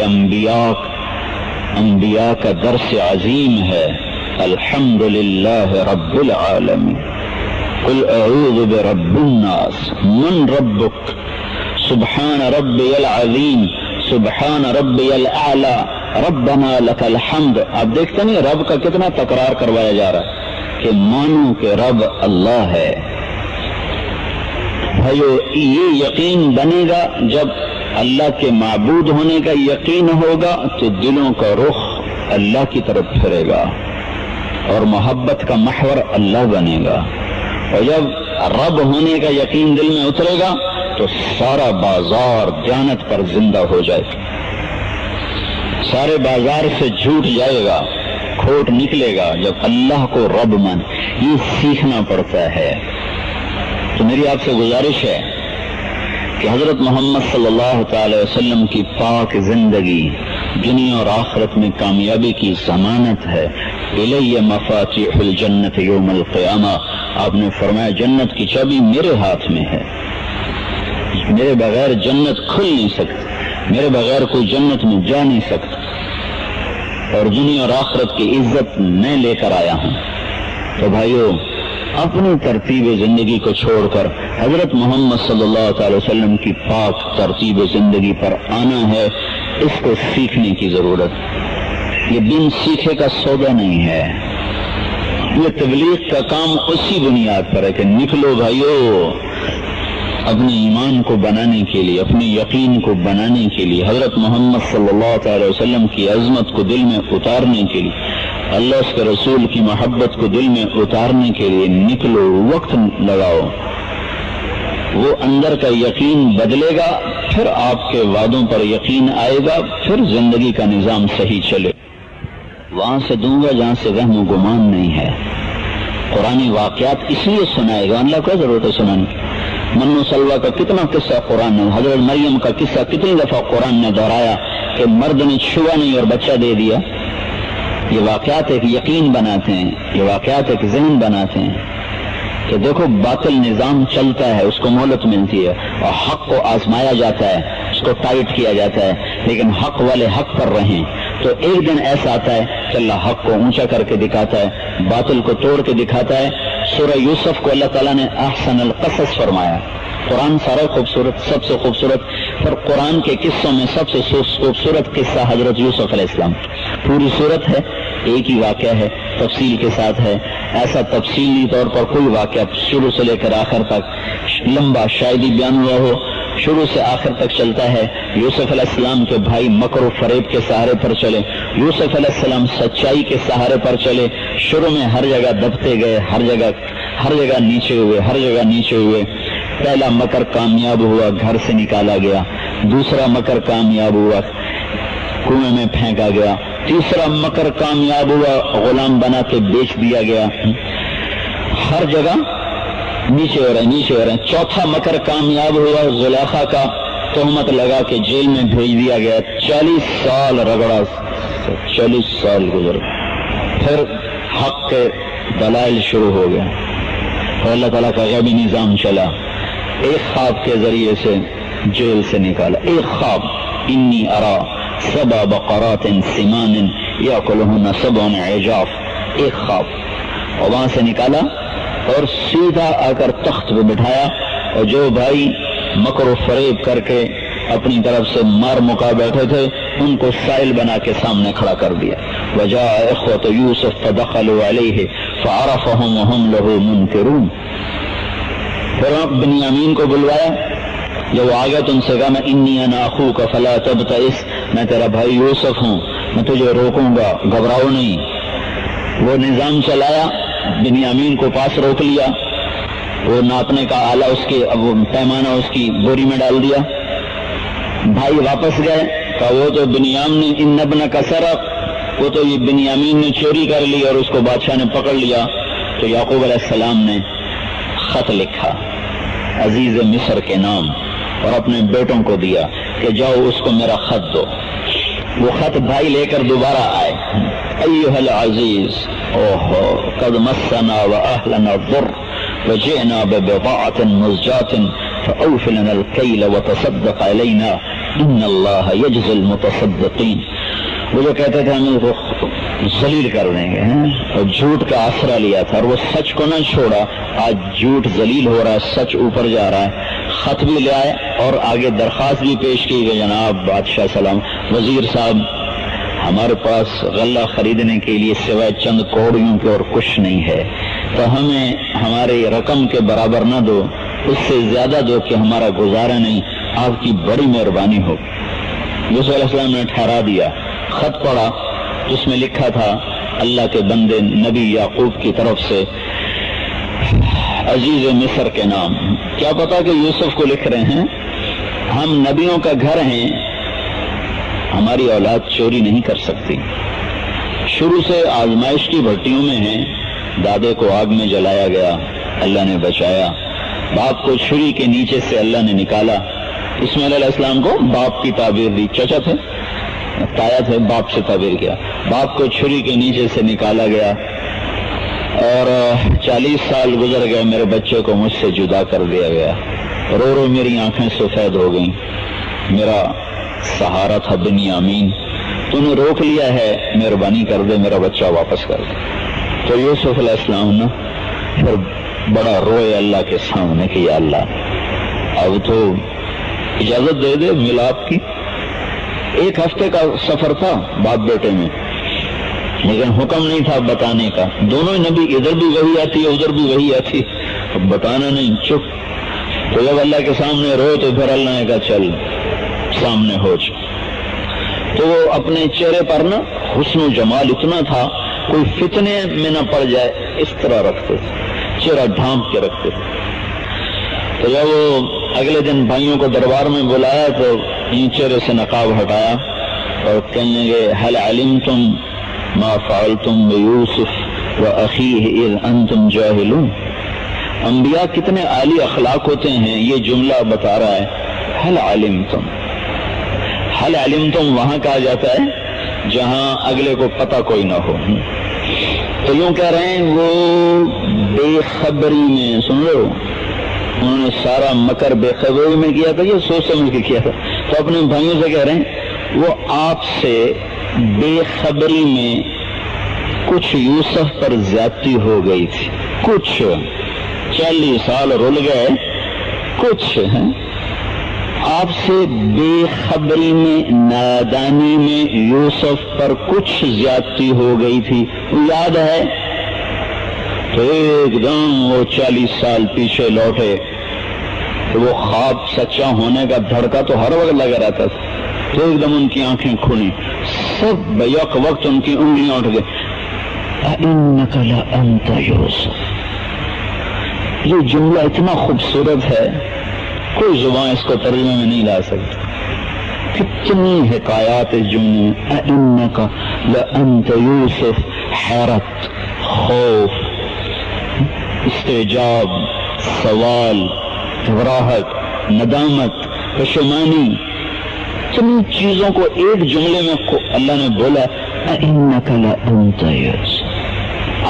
A: انبیاء کا درس عظیم ہے. الحمدللہ رب العالمین، قل اعوذ برب الناس، من ربک، سبحان ربی العظیم، سبحان ربی الاعلی، ربنا لک الحمد. آپ دیکھتے نہیں رب کا کتنا تکرار کروایا جا رہا ہے کہ مانو کہ رب اللہ ہے. بھائیو یہ یقین بنے گا جب اللہ کے معبود ہونے کا یقین ہوگا تو دلوں کا رخ اللہ کی طرف پھرے گا اور محبت کا محور اللہ بنے گا. اور جب رب ہونے کا یقین دل میں اترے گا تو سارا بازار دیانت پر زندہ ہو جائے گا، سارے بازار سے جھوٹ جائے گا، کھوٹ نکلے گا جب اللہ کو رب مان. یہ سیکھنا پڑتا ہے. تو میری آپ سے گزارش ہے کہ حضرت محمد صلی اللہ تعالی وسلم کی پاک زندگی دنیا اور آخرت میں کامیابی کی ضمانت ہے. الی مفاتیح الجنت یوم القیامہ، آپ نے فرمایا جنت کی چابی میرے ہاتھ میں ہے، میرے بغیر جنت کھل نہیں سکتی، میرے بغیر کوئی جنت میں جا نہیں سکتا، اور دنیا اور آخرت کی عزت میں لے کر آیا ہوں. تو بھائیو اپنی ترتیب زندگی کو چھوڑ کر حضرت محمد صلی اللہ تعالی وسلم کی پاک ترتیب زندگی پر آنا ہے. اس کو سیکھنے کی ضرورت. یہ بن سیکھے کا سودا نہیں ہے. یہ تبلیغ کا کام اسی بنیاد پر ہے کہ نکلو بھائیو اپنے ایمان کو بنانے کے لیے، اپنے یقین کو بنانے کے لیے، حضرت محمد صلی اللہ تعالی وسلم کی عظمت کو دل میں اتارنے کے لیے، اللہ اس کے رسول کی محبت کو دل میں اتارنے کے لیے نکلو، وقت لگاؤ. وہ اندر کا یقین بدلے گا، پھر آپ کے وعدوں پر یقین آئے گا، پھر زندگی کا نظام صحیح چلے. وہاں سے دوں گا جہاں سے وہم و گمان نہیں ہے. قرآنی واقعات اس لیے سنائے گا، اللہ کو ضرورت ہے سنانے کی. منو سلوا کا کتنا قصہ قرآن نے، حضرت مریم کا قصہ کتنی دفعہ قرآن نے دہرایا کہ مرد نے چھوا نہیں اور بچہ دے دیا. یہ واقعات ایک یقین بناتے ہیں، یہ واقعات ایک ذہن بناتے ہیں کہ دیکھو باطل نظام چلتا ہے، اس کو مہلت ملتی ہے، اور حق کو آزمایا جاتا ہے، اس کو ٹائٹ کیا جاتا ہے، لیکن حق والے حق پر رہیں. تو ایک دن ایسا آتا ہے کہ اللہ حق کو اونچا کر کے دکھاتا ہے، باطل کو توڑ کے دکھاتا ہے. سورہ یوسف کو اللہ تعالیٰ نے احسن القصص فرمایا. قرآن سارا خوبصورت، سب سے خوبصورت، پر قرآن کے قصوں میں سب سے خوبصورت قصہ حضرت یوسف علیہ السلام. پوری صورت ہے، ایک ہی واقعہ ہے، تفصیل کے ساتھ ہے. ایسا تفصیلی طور پر کوئی واقعہ شروع سے لے کر آخر تک لمبا شاید ہی بیان ہوا ہو، شروع سے آخر تک چلتا ہے. یوسف علیہ السلام کے بھائی مکر و فریب کے سہارے پر چلے، یوسف علیہ السلام سچائی کے سہارے پر چلے. شروع میں ہر جگہ دبتے گئے، ہر جگہ نیچے ہوئے، ہر جگہ نیچے ہوئے. پہلا مکر کامیاب ہوا، گھر سے نکالا گیا، دوسرا مکر کامیاب ہوا، کنویں میں پھینکا گیا، تیسرا مکر کامیاب ہوا، غلام بنا کے بیچ دیا گیا، ہر جگہ نیچے ہو رہے، چوتھا مکر کامیاب ہوا، زلیخا کا تہمت لگا کے جیل میں بھیج دیا گیا، 40 سال رگڑا، 40 سال گزر، پھر حق کے دلائل شروع ہو گیا، پھر اللہ تعالیٰ کا غیبی نظام چلا، ایک خواب کے ذریعے سے جیل سے نکالا، ایک خواب، انی ارا 7 بقرات سمان یاکلہن 7 عجاف، ایک خواب، اور وہاں سے نکالا اور سیدھا آ کر تخت پہ بٹھایا، اور جو بھائی مکر و فریب کر کے اپنی طرف سے مار مکا بیٹھے تھے ان کو سائل بنا کے سامنے کھڑا کر دیا، وجاء اخوة یوسف فدخلوا علیہ فعرفهم وهم له منکرون، پھر بنیامین کو بلوایا، جب وہ آگیا تو ان سے کہا میں انی انا اخوک فلا تبتئس، میں تیرا بھائی یوسف ہوں، میں تجھے روکوں گا، گھبراؤ نہیں۔ وہ نظام چلایا، بنیامین کو پاس روک لیا، وہ ناپنے کا آلہ اس کے پیمانہ اس کی بوری میں ڈال دیا، بھائی واپس گئے، کہا وہ تو بنیامین نے ان ابن کا سرق، وہ تو یہ بنیامین نے چوری کر لی اور اس کو بادشاہ نے پکڑ لیا۔ تو یعقوب علیہ السلام نے خط لکھا عزیز مصر کے نام اور اپنے بیٹوں کو دیا کہ جاؤ اس کو میرا خط دو۔ وہ خط بھائی لے کر دوبارہ آئے، ایھا العزیز اوہو قد مسنا واہلنا الضر وجئنا ببضاعة مزجاة فأوف لنا الكيل وتصدق علينا ان اللہ یجزی المتصدقین۔ وہ جو کہتے تھے ہم کو ذلیل کر دیں گے اور جھوٹ کا آسرا لیا تھا اور وہ سچ کو نہ چھوڑا، آج جھوٹ ذلیل ہو رہا ہے، سچ اوپر جا رہا ہے۔ خط بھی لے آئے اور آگے درخواست بھی پیش کی کہ جناب بادشاہ سلام، وزیر صاحب ہمارے پاس غلہ خریدنے کے لیے سوائے چند کوڑیوں کے اور کچھ نہیں ہے، تو ہمیں ہمارے رقم کے برابر نہ دو، اس سے زیادہ دو کہ ہمارا گزارا نہیں، آپ کی بڑی مہربانی ہو۔ یوسف علیہ السلام نے ٹھہرا دیا، خط پڑھا، جس میں لکھا تھا اللہ کے بندے نبی یعقوب کی طرف سے عزیز مصر کے نام۔ کیا پتا کہ یوسف کو لکھ رہے ہیں ہم نبیوں کا گھر ہیں، ہماری اولاد چوری نہیں کر سکتی، شروع سے آزمائش کی بھٹیوں میں ہیں، دادے کو آگ میں جلایا گیا، اللہ نے بچایا، باپ کو چھری کے نیچے سے اللہ نے نکالا، اسماعیل علیہ السلام کو باپ کی تعبیر دی، چچا تھے، تایا تھے، باپ سے تعبیر کیا، باپ کو چھری کے نیچے سے نکالا گیا، اور 40 سال گزر گئے، میرے بچے کو مجھ سے جدا کر دیا گیا، رو رو میری آنکھیں سفید ہو گئیں، میرا سہارا تھا بنیامین، تو نے روک لیا ہے، مہربانی کر دے میرا بچہ واپس کر دے۔ تو یوسف علیہ السلام نا پھر بڑا روئے اللہ کے سامنے کہ یا اللہ اب تو اجازت دے دے ملاپ کی۔ 1 ہفتے کا سفر تھا باپ بیٹے میں، لیکن حکم نہیں تھا بتانے کا، دونوں نبی، ادھر بھی وہی آتی ہے ادھر بھی وہی آتی، اب بتانا نہیں، چپ۔ تو جب اللہ کے سامنے روئے تو پھر اللہ نے کہا چل سامنے ہو جا۔ تو وہ اپنے چہرے پر نا حسن و جمال اتنا تھا کوئی فتنے میں نہ پڑ جائے اس طرح رکھتے تھے، چہرہ ڈھانپ کے رکھتے تھے۔ تو جب وہ اگلے دن بھائیوں کو دربار میں بلایا تو ان چہرے سے نقاب ہٹایا اور کہنے لگے هل علمتم ما فعلتم بیوسف واخیہ اذ انتم جاہلون۔ انبیاء کتنے عالی اخلاق ہوتے ہیں، یہ جملہ بتا رہا ہے هل علمتم۔ هل علمتم وہاں کہا جاتا ہے جہاں اگلے کو پتہ کوئی نہ ہو۔ تو یوں کہہ رہے ہیں وہ بے خبری میں، سن لو انہوں نے سارا مکر بے خبری میں کیا تھا، یہ سوچ سمجھ کے کیا تھا، تو اپنے بھائیوں سے کہہ رہے ہیں وہ آپ سے بے خبری میں کچھ یوسف پر زیادتی ہو گئی تھی، کچھ 40 سال رل گئے، کچھ ہیں آپ سے بے خبری میں، نادانی میں یوسف پر کچھ زیادتی ہو گئی تھی، یاد ہے؟ تو ایک دم وہ 40 سال پیچھے لوٹے، تو وہ خواب سچا ہونے کا دھڑکا تو ہر وقت لگا رہتا تھا، تو ایک دم ان کی آنکھیں کھلی، سب بیک وقت ان کی انگلیاں اٹھ گئی، اِنَّكَ لَأَنْتَ یوسف، یہ جملہ اتنا خوبصورت ہے، کوئی زبان اس کو ترجمے میں نہیں لا سکتی. کتنی حکایات اس جملے میں. اِنَّكَ لَأَنْتَ یوسف، حیرت، خوف، استعجاب، سوال، گھبراہٹ، ندامت، پشیمانی، اتنی چیزوں کو ایک جملے میں اللہ نے بولا. اِنَّكَ لَأَنْتَ یوسف،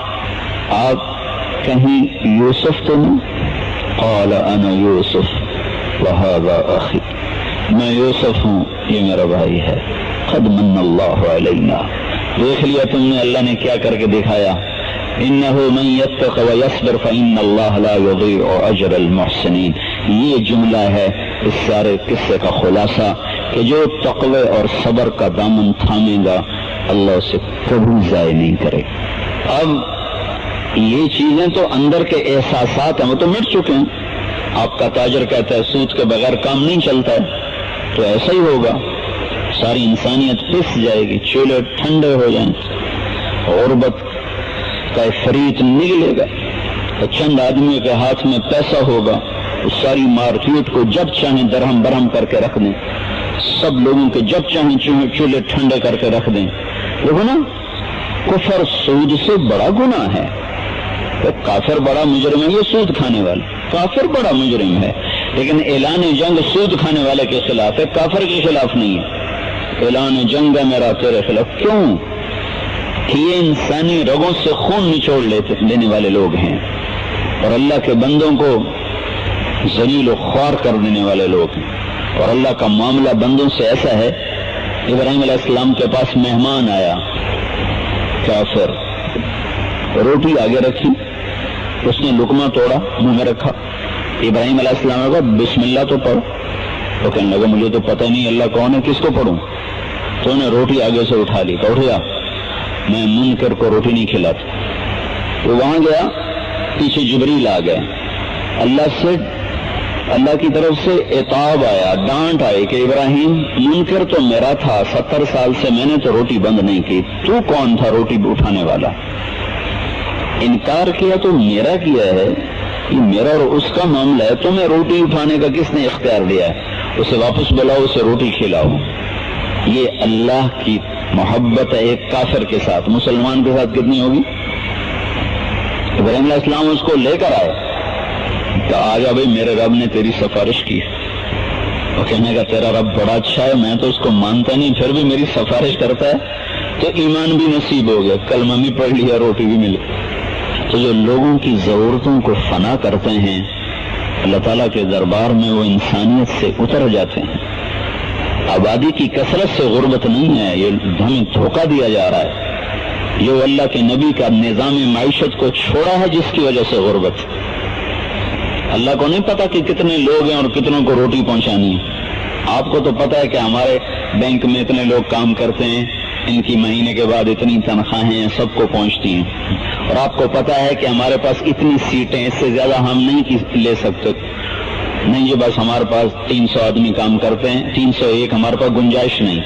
A: آپ کہیں یوسف تو نہیں؟ قال انا یوسف وہذا اخی، میں یوسف ہوں، یہ میرا بھائی ہے. قد من اللہ علینا، دیکھ لیا تم نے اللہ نے کیا کر کے دکھایا. انہ من یتق ویصبر فان اللہ لا یضیع اجر المحسنین. یہ جملہ ہے اس سارے قصے کا خلاصہ کہ جو تقوی اور صبر کا دامن تھامے گا اللہ اسے کبھی ضائع نہیں کرے. اب یہ چیزیں تو اندر کے احساسات ہیں، وہ تو مٹ چکے ہیں. آپ کا تاجر کہتا ہے سود کے بغیر کام نہیں چلتا ہے، تو ایسا ہی ہوگا. ساری انسانیت پس جائے گی، چولہے ٹھنڈے ہو جائیں، غربت کا فریت نکلے گا، چند آدمیوں کے ہاتھ میں پیسہ ہوگا، اس ساری مارکیٹ کو جب چاہیں درہم برہم کر کے رکھ دیں، سب لوگوں کے جب چاہیں چولہے ٹھنڈے کر کے رکھ دیں. دیکھو نا، کفر سود سے بڑا گناہ ہے. کافر بڑا مجرم ہے، یہ سود کھانے والا کافر بڑا مجرم ہے، لیکن اعلان جنگ سود کھانے والے کے خلاف ہے، کافر کے خلاف نہیں ہے. اعلان جنگ ہے میرا تیرے خلاف. کیوں؟ کہ یہ انسانی رگوں سے خون نچوڑ لینے والے لوگ ہیں اور اللہ کے بندوں کو ذلیل و خوار کر دینے والے لوگ ہیں. اور اللہ کا معاملہ بندوں سے ایسا ہے. ابراہیم علیہ السلام کے پاس مہمان آیا، کافر، روٹی آگے رکھی، اس نے لقمہ توڑا، منہ میں رکھا. ابراہیم علیہ السلام نے کہا بسم اللہ تو پڑھ. تو کہنے لگا مجھے تو پتہ نہیں اللہ کون ہے، کس کو پڑھوں. تو انہیں روٹی آگے سے اٹھا لی. اٹھ گیا، میں منکر کو روٹی نہیں کھلاتا. وہ وہاں گیا، پیچھے جبریل آ گئے. اللہ کی طرف سے عتاب آیا، ڈانٹ آئی کہ ابراہیم منکر تو میرا تھا، 70 سال سے میں نے تو روٹی بند نہیں کی، تو کون تھا روٹی اٹھانے والا؟ انکار کیا تو میرا کیا ہے، یہ میرا اور اس کا معاملہ ہے. تمہیں روٹی اٹھانے کا کس نے اختیار دیا ہے؟ اسے واپس بلاؤ، اسے روٹی کھلاؤ. یہ اللہ کی محبت ہے ایک کافر کے ساتھ. مسلمان کے ساتھ کتنی ہوگی؟ ابراہیم علیہ السلام اس کو لے کر آئے کہ آجا بھائی میرے رب نے تیری سفارش کی. وہ کہنے کا تیرا رب بڑا اچھا ہے، میں تو اس کو مانتا نہیں، پھر بھی میری سفارش کرتا ہے، تو ایمان بھی نصیب ہو گیا، کلمہ بھی پڑھ لیا، روٹی بھی ملی. تو جو لوگوں کی ضرورتوں کو فنا کرتے ہیں اللہ تعالیٰ کے دربار میں وہ انسانیت سے اتر جاتے ہیں. آبادی کی کثرت سے غربت نہیں ہے، یہ ہمیں دھوکہ دیا جا رہا ہے. یہ اللہ کے نبی کا نظام معیشت کو چھوڑا ہے جس کی وجہ سے غربت. اللہ کو نہیں پتا کہ کتنے لوگ ہیں اور کتنوں کو روٹی پہنچانی ہے. آپ کو تو پتا ہے کہ ہمارے بینک میں اتنے لوگ کام کرتے ہیں، ان کی مہینے کے بعد اتنی تنخواہیں ہیں، سب کو پہنچتی ہیں. اور آپ کو پتا ہے کہ ہمارے پاس اتنی سیٹیں، اس سے زیادہ ہم نہیں لے سکتے. نہیں جی بس ہمارے پاس 300 آدمی کام کرتے ہیں، 301 ہمارے پاس گنجائش نہیں.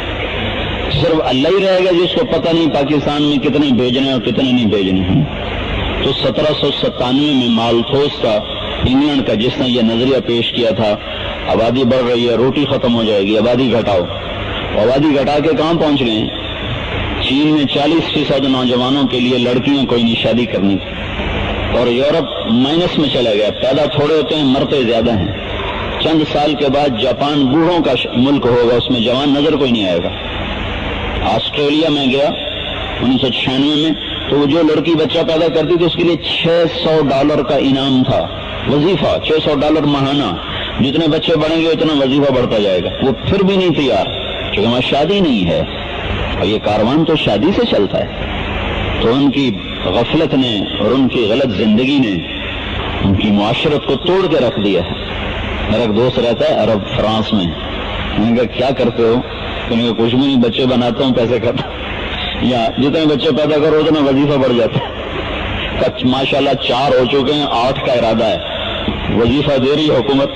A: صرف اللہ ہی رہے گا جس کو پتہ نہیں پاکستان میں کتنے بھیجنے اور کتنے نہیں بھیجنے ہیں. تو 1797 میں مالتھوس کا انگلینڈ کا جس نے یہ نظریہ پیش کیا تھا آبادی بڑھ رہی ہے، روٹی ختم ہو جائے گی، آبادی گھٹاؤ. آبادی گھٹا کے کہاں پہنچ گئے؟ چین میں 40% نوجوانوں کے لیے لڑکیاں کوئی نہیں شادی کرنی، اور یورپ مائنس میں چلا گیا، پیدا تھوڑے ہوتے ہیں مرتے زیادہ ہیں. چند سال کے بعد جاپان بوڑھوں کا ملک ہوگا، اس میں جوان نظر کوئی نہیں آئے گا. آسٹریلیا میں گیا 1996 میں، تو وہ جو لڑکی بچہ پیدا کرتی تھی اس کے لیے $600 کا انعام تھا، وظیفہ $600 ماہانہ. جتنے بچے بڑھیں گے اتنا وظیفہ بڑھتا جائے گا. وہ پھر بھی نہیں تیار کیونکہ وہاں شادی نہیں ہے، اور یہ کاروان تو شادی سے چلتا ہے. تو ان کی غفلت نے اور ان کی غلط زندگی نے ان کی معاشرت کو توڑ کے رکھ دیا ہے. میرا ایک دوست رہتا ہے عرب فرانس میں. میں نے کہا کیا کرتے ہو؟ انہوں نے کہا کچھ بھی نہیں، بچے بناتا ہوں، پیسے کرتا ہوں. یا جتنے بچے پیدا کرو اتنا وظیفہ بڑھ جاتا ہے. ماشاءاللہ 4 ہو چکے ہیں، 8 کا ارادہ ہے. وظیفہ دے رہی حکومت.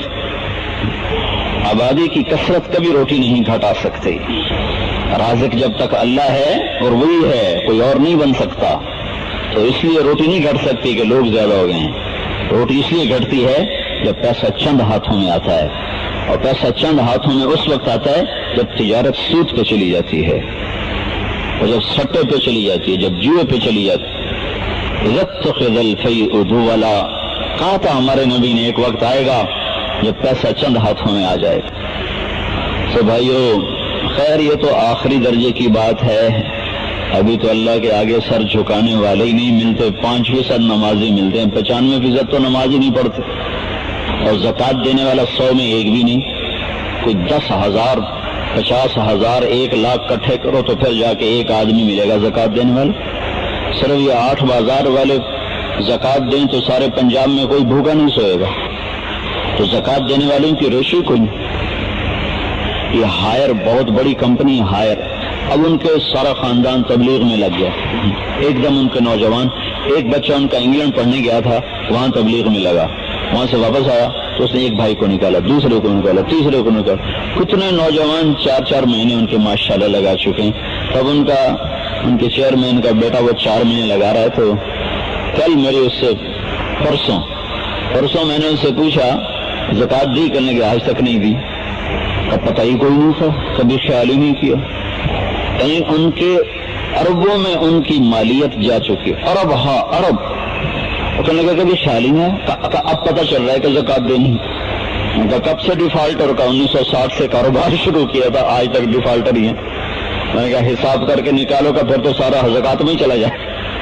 A: آبادی کی کثرت کبھی روٹی نہیں گھٹا سکتے. رازق جب تک اللہ ہے اور وہی ہے، کوئی اور نہیں بن سکتا. تو اس لیے روٹی نہیں گھٹ سکتی کہ لوگ زیادہ ہو گئے ہیں. روٹی اس لیے گھٹتی ہے جب پیسہ چند ہاتھوں میں آتا ہے، اور پیسہ چند ہاتھوں میں اس وقت آتا ہے جب تجارت سود پہ چلی جاتی ہے، اور جب سٹے پہ چلی جاتی ہے، جب جوئے پہ چلی جاتی ہے۔ اتخذ الفیء دولا، کہا تھا ہمارے نبی نے ایک وقت آئے گا جب پیسہ چند ہاتھوں میں آ جائے گا۔ تو بھائیو، خیر یہ تو آخری درجے کی بات ہے، ابھی تو اللہ کے آگے سر جھکانے والے ہی نہیں ملتے، 5% نمازی ملتے ہیں، 95% تو نماز ہی نہیں پڑھتے، اور زکوٰۃ دینے والا 100 میں ایک بھی نہیں۔ کوئی 10,000 50,000 1 لاکھ کٹھے کرو تو پھر جا کے ایک آدمی ملے گا زکوٰۃ دینے والا۔ صرف یہ 8 بازار والے زکوٰۃ دیں تو سارے پنجاب میں کوئی بھوکا نہیں سوئے گا، تو زکوٰۃ دینے والوں کی ریشو کوئی نہیں۔ یہ ہائر بہت بڑی کمپنی ہائر، اب ان کے سارا خاندان تبلیغ میں لگ گیا۔ ایک دم ان کے نوجوان، ایک بچہ ان کا انگلینڈ پڑھنے گیا تھا، وہاں تبلیغ میں لگا، وہاں سے واپس آیا تو اس نے ایک بھائی کو نکالا، دوسرے کو نکالا، تیسرے کو نکالا، کتنے نوجوان 4 مہینے ان کے ماشاءاللہ لگا چکے ہیں۔ تب ان کے چیئرمین کا بیٹا وہ 4 مہینے لگا رہا ہے، تو کل میری اس سے پرسوں میں نے ان سے پوچھا زکوٰۃ دی کرنے کے، آج تک نہیں دی، اب پتہ ہی کوئی نہیں تھا، کبھی خیال ہی نہیں کیا، کہیں ان کے اربوں میں ان کی مالیت جا چکی، ارب، ہاں ارب، کہنے لگا کبھی خیال ہی نہیں ہے، اب پتہ چل رہا ہے کہ زکوٰۃ دینی۔ ان کا کب سے ڈیفالٹر کا 1960 سے کاروبار شروع کیا تھا، آج تک ڈیفالٹر ہی ہے۔ میں نے کہا حساب کر کے نکالو کا پھر تو سارا زکوٰۃ میں ہی چلا جائے۔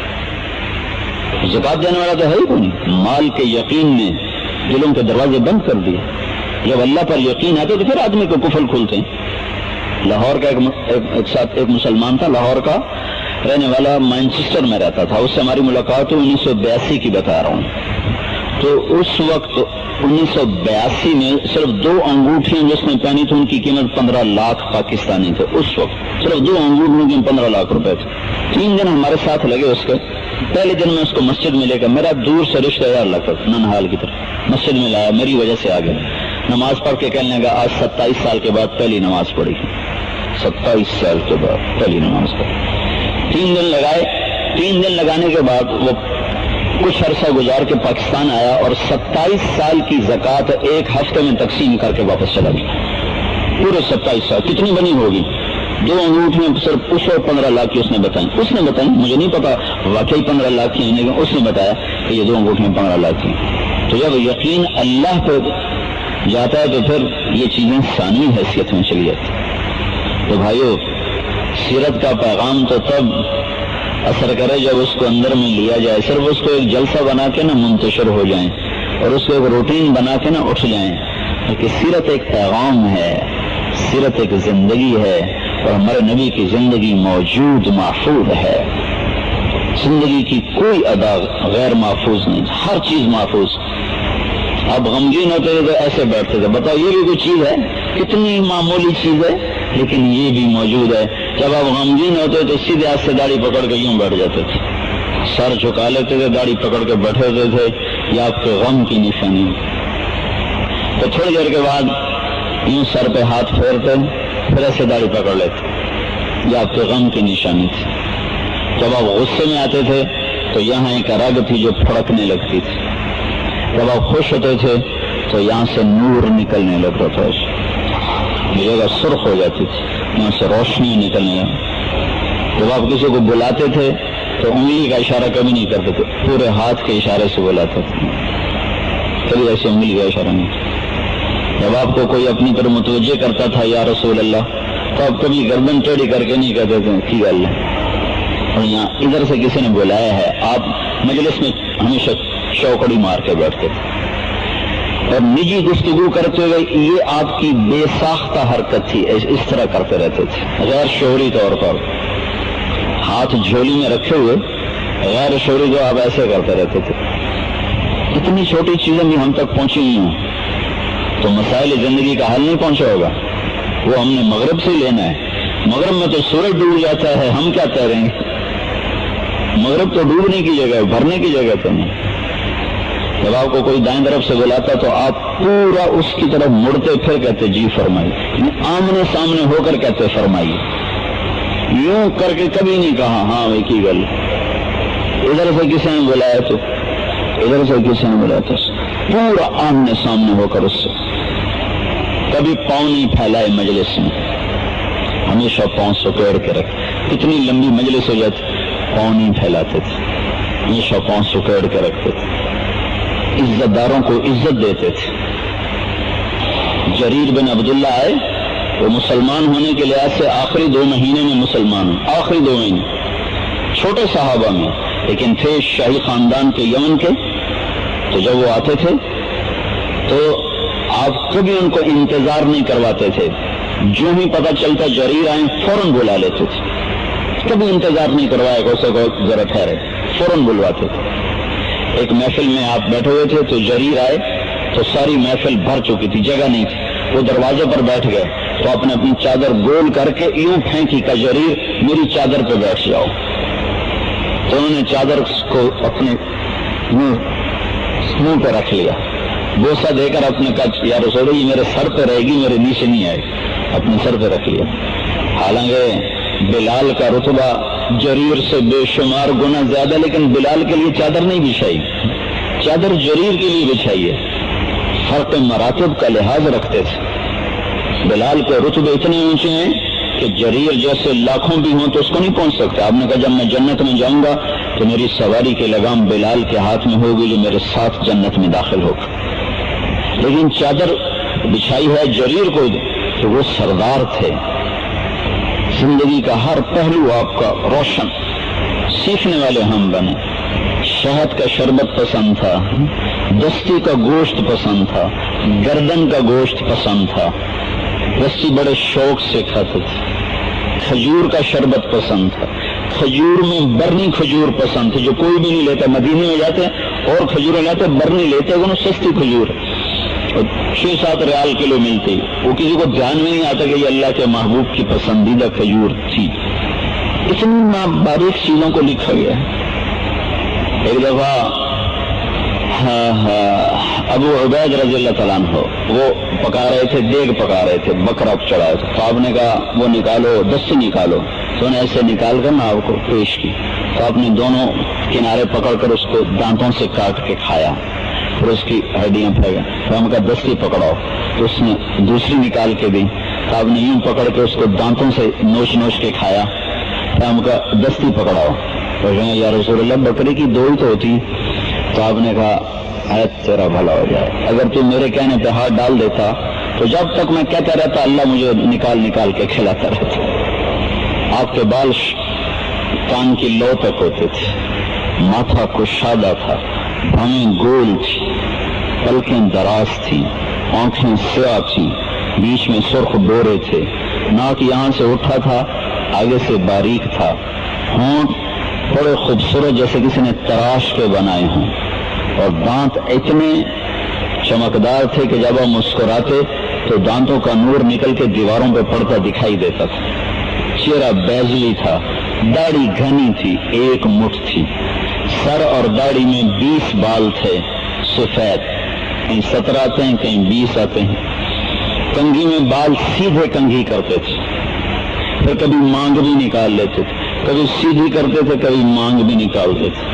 A: زکوٰۃ دینے والا تو ہے ہی کوئی نہیں۔ مال کے یقین نے دلوں کے دروازے بند کر دیے، جب اللہ پر یقین آتے تو پھر آدمی کو کفل کھلتے ہیں۔ لاہور کا ایک مسلمان تھا، لاہور کا رہنے والا، مانچسٹر میں رہتا تھا، اس سے ہماری ملاقات 1982 کی بتا رہا ہوں۔ تو اس وقت 1982 میں صرف 2 انگوٹھیاں جس نے پہنی تھی ان کی قیمت 15 لاکھ پاکستانی تھے۔ اس وقت صرف 2 انگوٹھیوں کی 15 لاکھ روپے تھے۔ 3 دن ہمارے ساتھ لگے اس کے۔ پہلے دن میں اس کو مسجد میں لے کر، میرا دور سے رشتہ دار لگتا تھا ننہال کی طرف، مسجد میں لایا، میری وجہ سے آگے نماز پڑھ کے کہنے لگا آج 27 سال کے بعد پہلی نماز پڑھی، 27 سال کے بعد پہلی نماز پڑھی۔ 3 دن لگائے، 3 دن لگانے کے بعد وہ کچھ عرصہ گزار کے پاکستان آیا اور 27 سال کی زکوٰۃ 1 ہفتے میں تقسیم کر کے واپس چلا گیا۔ پورے 27 سال کتنی بنی ہوگی؟ 2 انگوٹھیاں صرف اس وقت 15 لاکھ کی اس نے بتائی، مجھے نہیں پتا واقعی 15 لاکھ کی، لیکن اس نے بتایا کہ یہ 2 انگوٹھیاں 15 لاکھ کی۔ تو جب یقین اللہ پہ جاتا ہے تو پھر یہ چیزیں ثانوی حیثیت میں چلی جاتی۔ تو بھائیو، سیرت کا پیغام تو تب اثر کرے جب اس کو اندر میں لیا جائے، صرف اس کو ایک جلسہ بنا کے نہ منتشر ہو جائیں اور اس کو ایک روٹین بنا کے نہ اٹھ جائیں، کیونکہ سیرت ایک پیغام ہے، سیرت ایک زندگی ہے، اور ہمارے نبی کی زندگی موجود محفوظ ہے۔ زندگی کی کوئی ادا غیر محفوظ نہیں، ہر چیز محفوظ۔ اب غمگین ہوتے تھے تو ایسے بیٹھتے تھے، بتاؤ یہ بھی کوئی چیز ہے؟ کتنی معمولی چیز ہے، لیکن یہ بھی موجود ہے۔ جب آپ غمگین ہوتے تو سیدھے ہاتھ سے داڑھی پکڑ کے یوں بیٹھ جاتے تھے، سر جھکا لیتے تھے، داڑھی پکڑ کے بیٹھے ہوتے تھے، یہ آپ کے غم کی نشانی۔ تو تھوڑی دیر کے بعد یوں سر پہ ہاتھ پھیرتے، پھر ایسے داڑھی پکڑ لیتے، یہ آپ کے غم کی نشانی تھی۔ جب آپ غصے میں آتے تھے تو یہاں ایک رگ تھی جو پھڑکنے لگتی تھی، جب آپ خوش ہوتے تھے تو یہاں سے نور نکلنے لگتا تھا، یہ جگہ سرخ ہو جاتی تھی، یہاں سے روشنی نکلنے لگتی۔ جب آپ کسی کو بلاتے تھے تو انگلی کا اشارہ کبھی نہیں کرتے تھے، پورے ہاتھ کے اشارے سے بلاتے تھے، کبھی ایسے انگلی کا اشارہ نہیں۔ جب آپ کو کوئی اپنی طرف متوجہ کرتا تھا یا رسول اللہ، تو آپ کبھی گردن ٹیڑھی کر کے نہیں کہتے تھے کی گل ہے۔ اور یہاں ادھر سے کسی نے بلایا ہے، آپ مجلس میں ہمیشہ چوکڑی مار کے بیٹھتے تھے، اور نجی گفتگو کرتے ہوئے یہ آپ کی بے ساختہ حرکت تھی، اس طرح کرتے رہتے تھے غیر شعوری طور پر، ہاتھ جھولی میں رکھے ہوئے غیر شعوری جو آپ ایسے کرتے رہتے تھے۔ اتنی چھوٹی چیزیں بھی ہم تک پہنچی نہیں ہوں تو مسائل زندگی کا حل نہیں پہنچا ہوگا، وہ ہم نے مغرب سے لینا ہے۔ مغرب میں تو سورج ڈوب جاتا ہے، ہم کیا تیریں گے؟ مغرب تو ڈوبنے کی جگہ ہے، بھرنے کی جگہ تو نہیں۔ جب آپ کو کوئی دائیں طرف سے بلاتا تو آپ پورا اس کی طرف مڑتے پھر کہتے جی فرمائیے، آمنے سامنے ہو کر کہتے فرمائیے، یوں کر کے کبھی نہیں کہا ہاں وہ کی گل۔ ادھر سے کسی نے بلایا تو ادھر سے کسی نے بلاتا پورا آمنے سامنے ہو کر اس سے، کبھی پاؤں نہیں پھیلائے مجلس میں، ہمیشہ پاؤں سکیڑ کے رکھ، کتنی لمبی مجلس ہو جاتی پاؤں نہیں پھیلاتے تھے، ہمیشہ پاؤں سکیڑ کے رکھتے تھے، عزت داروں کو عزت دیتے تھے۔ جریر بن عبداللہ آئے، وہ مسلمان ہونے کے لحاظ سے آخری 2 مہینے میں مسلمان ہوئے، آخری 2 مہینے، چھوٹے صحابہ میں، لیکن تھے شاہی خاندان کے، یمن کے۔ تو جب وہ آتے تھے تو آپ کبھی ان کو انتظار نہیں کرواتے تھے، جو ہی پتہ چلتا جریر آئیں فوراً بلا لیتے تھے، کبھی انتظار نہیں کروایا کہ اسے کو ذرا ٹھہرے، فوراً بلواتے تھے۔ ایک محفل میں آپ بیٹھے ہوئے تھے تو جریر آئے تو ساری محفل بھر چکی تھی، جگہ نہیں تھی، وہ دروازے پر بیٹھ گئے تو آپ نے اپنی چادر گول کر کے یوں پھینکی کہ جریر میری چادر پہ بیٹھ جاؤ، تو انہوں نے چادر کو اپنے منہ پہ رکھ لیا، بوسہ دے کر اپنے کہا یا رسول اللہ یہ میرے سر پہ رہے گی، میرے نیچے نہیں آئے گی، اپنے سر پہ رکھ لیا۔ حالانکہ بلال کا رتبہ جریر سے بے شمار گنا زیادہ، لیکن بلال کے لیے چادر نہیں بچھائی، چادر جریر کے لیے بچھائی ہے، فرق مراتب کا لحاظ رکھتے تھے۔ بلال کے رتبے اتنے اونچے ہیں کہ جریر جیسے لاکھوں بھی ہوں تو اس کو نہیں پہنچ سکتے۔ آپ نے کہا جب میں جنت میں جاؤں گا تو میری سواری کے لگام بلال کے ہاتھ میں ہوگی جو میرے ساتھ جنت میں داخل ہوگا، لیکن چادر بچھائی ہے جریر کو، تو وہ سردار تھے، زندگی کا ہر پہلو آپ کا روشن، سیکھنے والے ہم بنے۔ شہد کا شربت پسند تھا، دستی کا گوشت پسند تھا، گردن کا گوشت پسند تھا، رسی بڑے شوق سے کھاتے تھے، کھجور کا شربت پسند تھا، کھجور میں برنی کھجور پسند تھی جو کوئی بھی نہیں لیتا، مدینے میں جاتے اور کھجوریں لاتے، برنی لیتے، وہ سستی کھجور 6-7 ریال کلو ملتی، وہ کسی کو دھیان میں نہیں آتا کہ یہ اللہ کے محبوب کی پسندیدہ کھجور تھی۔ اتنی باریک چیزوں کو لکھا گیا ہے۔ ایک دفعہ ابو عبید رضی اللہ تعالیٰ عنہ وہ پکا رہے تھے، دیگ پکا رہے تھے، بکرا چڑھائے تھے، تو آپ نے کہا وہ نکالو، دستی نکالو، تو نے ایسے نکال کر نا آپ کو پیش کی، تو آپ نے دونوں کنارے پکڑ کر اس کو دانتوں سے کاٹ کے کھایا، پھر اس کی ہڈیاں پھینکا، تو ہم کہا دستی پکڑاؤ، تو اس نے دوسری نکال کے دی، تو آپ نے یوں پکڑ کے اس کو دانتوں سے نوچ نوچ کے کھایا، تو ہم کہا دستی پکڑاؤ، تو کہیں یا رسول اللہ بکری کی 2 ہی تو ہوتی، تو آپ نے کہا اے تیرا بھلا ہو جائے، اگر تو میرے کہنے پہ ہاتھ ڈال دیتا تو جب تک میں کہتا رہتا اللہ مجھے نکال نکال کے کھلاتا رہتا۔ آپ کے بال کان کی لو تک ہوتے تھے، ماتھا کشادہ تھا، بھویں گول تھی، پلکیں دراز تھی، آنکھیں سیاہ تھی، بیچ میں سرخ بورے تھے، ناک یہاں سے اٹھا تھا آگے سے باریک تھا، ہونٹ بڑے خوبصورت جیسے کسی نے تراش کے بنائے ہوں، اور دانت اتنے چمکدار تھے کہ جب ہم مسکراتے تو دانتوں کا نور نکل کے دیواروں پہ پڑتا دکھائی دیتا تھا، چہرہ بیضوی تھا، داڑھی گھنی تھی، 1 مٹھ تھی، سر اور داڑھی میں 20 بال تھے سفید، کہیں 17 آتے ہیں کہیں 20 آتے ہیں، کنگھی میں بال سیدھے کنگھی کرتے تھے، پھر کبھی مانگ بھی نکال لیتے تھے، کبھی سیدھی کرتے تھے کبھی مانگ بھی نکالتے تھے،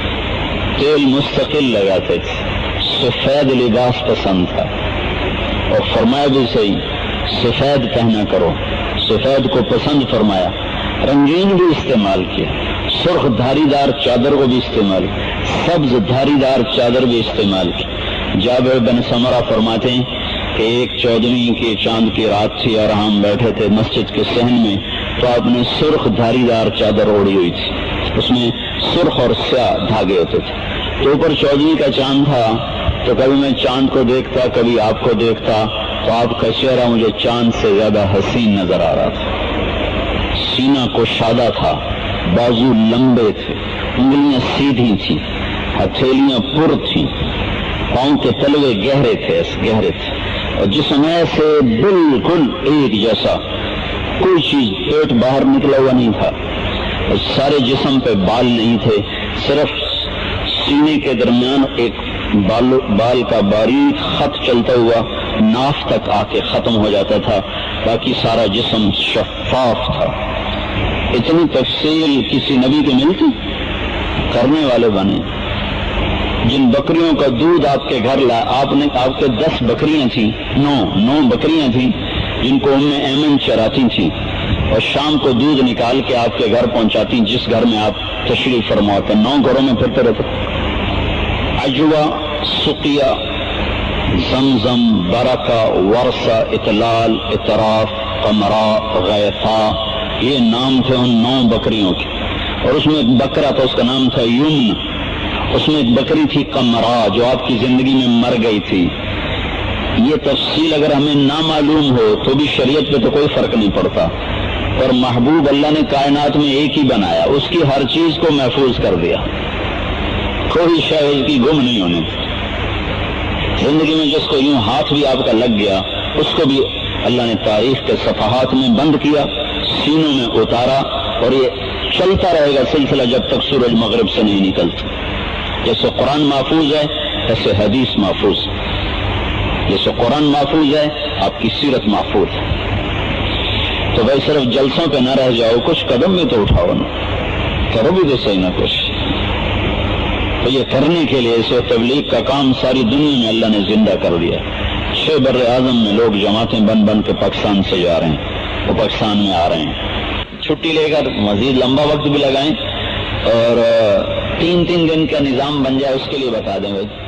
A: تیل مستقل لگاتے تھے، سفید لباس پسند تھا، اور فرمایا بھی صحیح سفید پہنا کرو، سفید کو پسند فرمایا، رنگین بھی استعمال کیا، سرخ دھاری دار چادر کو بھی استعمال کیا، سبز دھاری دار چادر بھی استعمال کی۔ جابر بن سمرہ فرماتے ہیں کہ ایک 14ویں کے چاند کی رات تھی اور ہم بیٹھے تھے مسجد کے صحن میں، تو آپ نے سرخ دھاری دار چادر اوڑھی ہوئی تھی، اس میں سرخ اور سیاہ دھاگے ہوتے تھے، تو اوپر 14ویں کا چاند تھا، تو کبھی میں چاند کو دیکھتا کبھی آپ کو دیکھتا تو آپ کا چہرہ مجھے چاند سے زیادہ حسین نظر آ رہا تھا، سینہ کشادہ تھا، بازو لمبے تھے، انگلیاں سیدھی تھیں، ہتھیلیاں پر تھیں، پاؤں کے تلوے گہرے تھے، اور جسم ایسے بالکل ایک جیسا، کوئی چیز پیٹ باہر نکلا ہوا نہیں تھا، اور سارے جسم پہ بال نہیں تھے، صرف سینے کے درمیان ایک بال کا باریک خط چلتا ہوا ناف تک آ کے ختم ہو جاتا تھا، باقی سارا جسم شفاف تھا۔ اتنی تفصیل کسی نبی کے ملتی؟ کرنے والے بنے۔ جن بکریوں کا دودھ آپ کے گھر آپ کے 10 بکریاں تھیں، 9 بکریاں تھیں جن کو ام ایمن چراتی تھیں، اور شام کو دودھ نکال کے آپ کے گھر پہنچاتی، جس گھر میں آپ تشریف فرما کر 9 گھروں میں پھرتے رہتے۔ عجوہ، سقیہ، زمزم، برکہ، ورثہ، اطلال، اطراف، قمرا، غیثا، یہ نام تھے ان 9 بکریوں کے۔ اور اس میں ایک بکرا تھا، اس کا نام تھا یمن۔ اس میں ایک بکری تھی قمرا جو آپ کی زندگی میں مر گئی تھی۔ یہ تفصیل اگر ہمیں نہ معلوم ہو تو بھی شریعت پہ تو کوئی فرق نہیں پڑتا، اور محبوب اللہ نے کائنات میں ایک ہی بنایا، اس کی ہر چیز کو محفوظ کر دیا، کوئی شے اس کی گم نہیں ہونے۔ زندگی میں جس کو یوں ہاتھ بھی آپ کا لگ گیا اس کو بھی اللہ نے تاریخ کے صفحات میں بند کیا، سینوں میں اتارا، اور یہ چلتا رہے گا سلسلہ جب تک سورج مغرب سے نہیں نکلتا۔ جیسے قرآن محفوظ ہے ایسے حدیث محفوظ، جیسے قرآن محفوظ ہے آپ کی سیرت محفوظ ہے۔ تو بھائی صرف جلسوں پہ نہ رہ جاؤ، کچھ قدم بھی تو اٹھاؤ نا، کرو بھی تو صحیح نہ کچھ۔ تو یہ کرنے کے لیے اسے تبلیغ کا کام ساری دنیا میں اللہ نے زندہ کر دیا۔ 6 بر اعظم میں لوگ جماعتیں بن کے پاکستان سے جا رہے ہیں، وہ پاکستان میں آ رہے ہیں۔ چھٹی لے کر مزید لمبا وقت بھی لگائیں، اور 3 دن کا نظام بن جائے اس کے لیے بتا دیں بھائی۔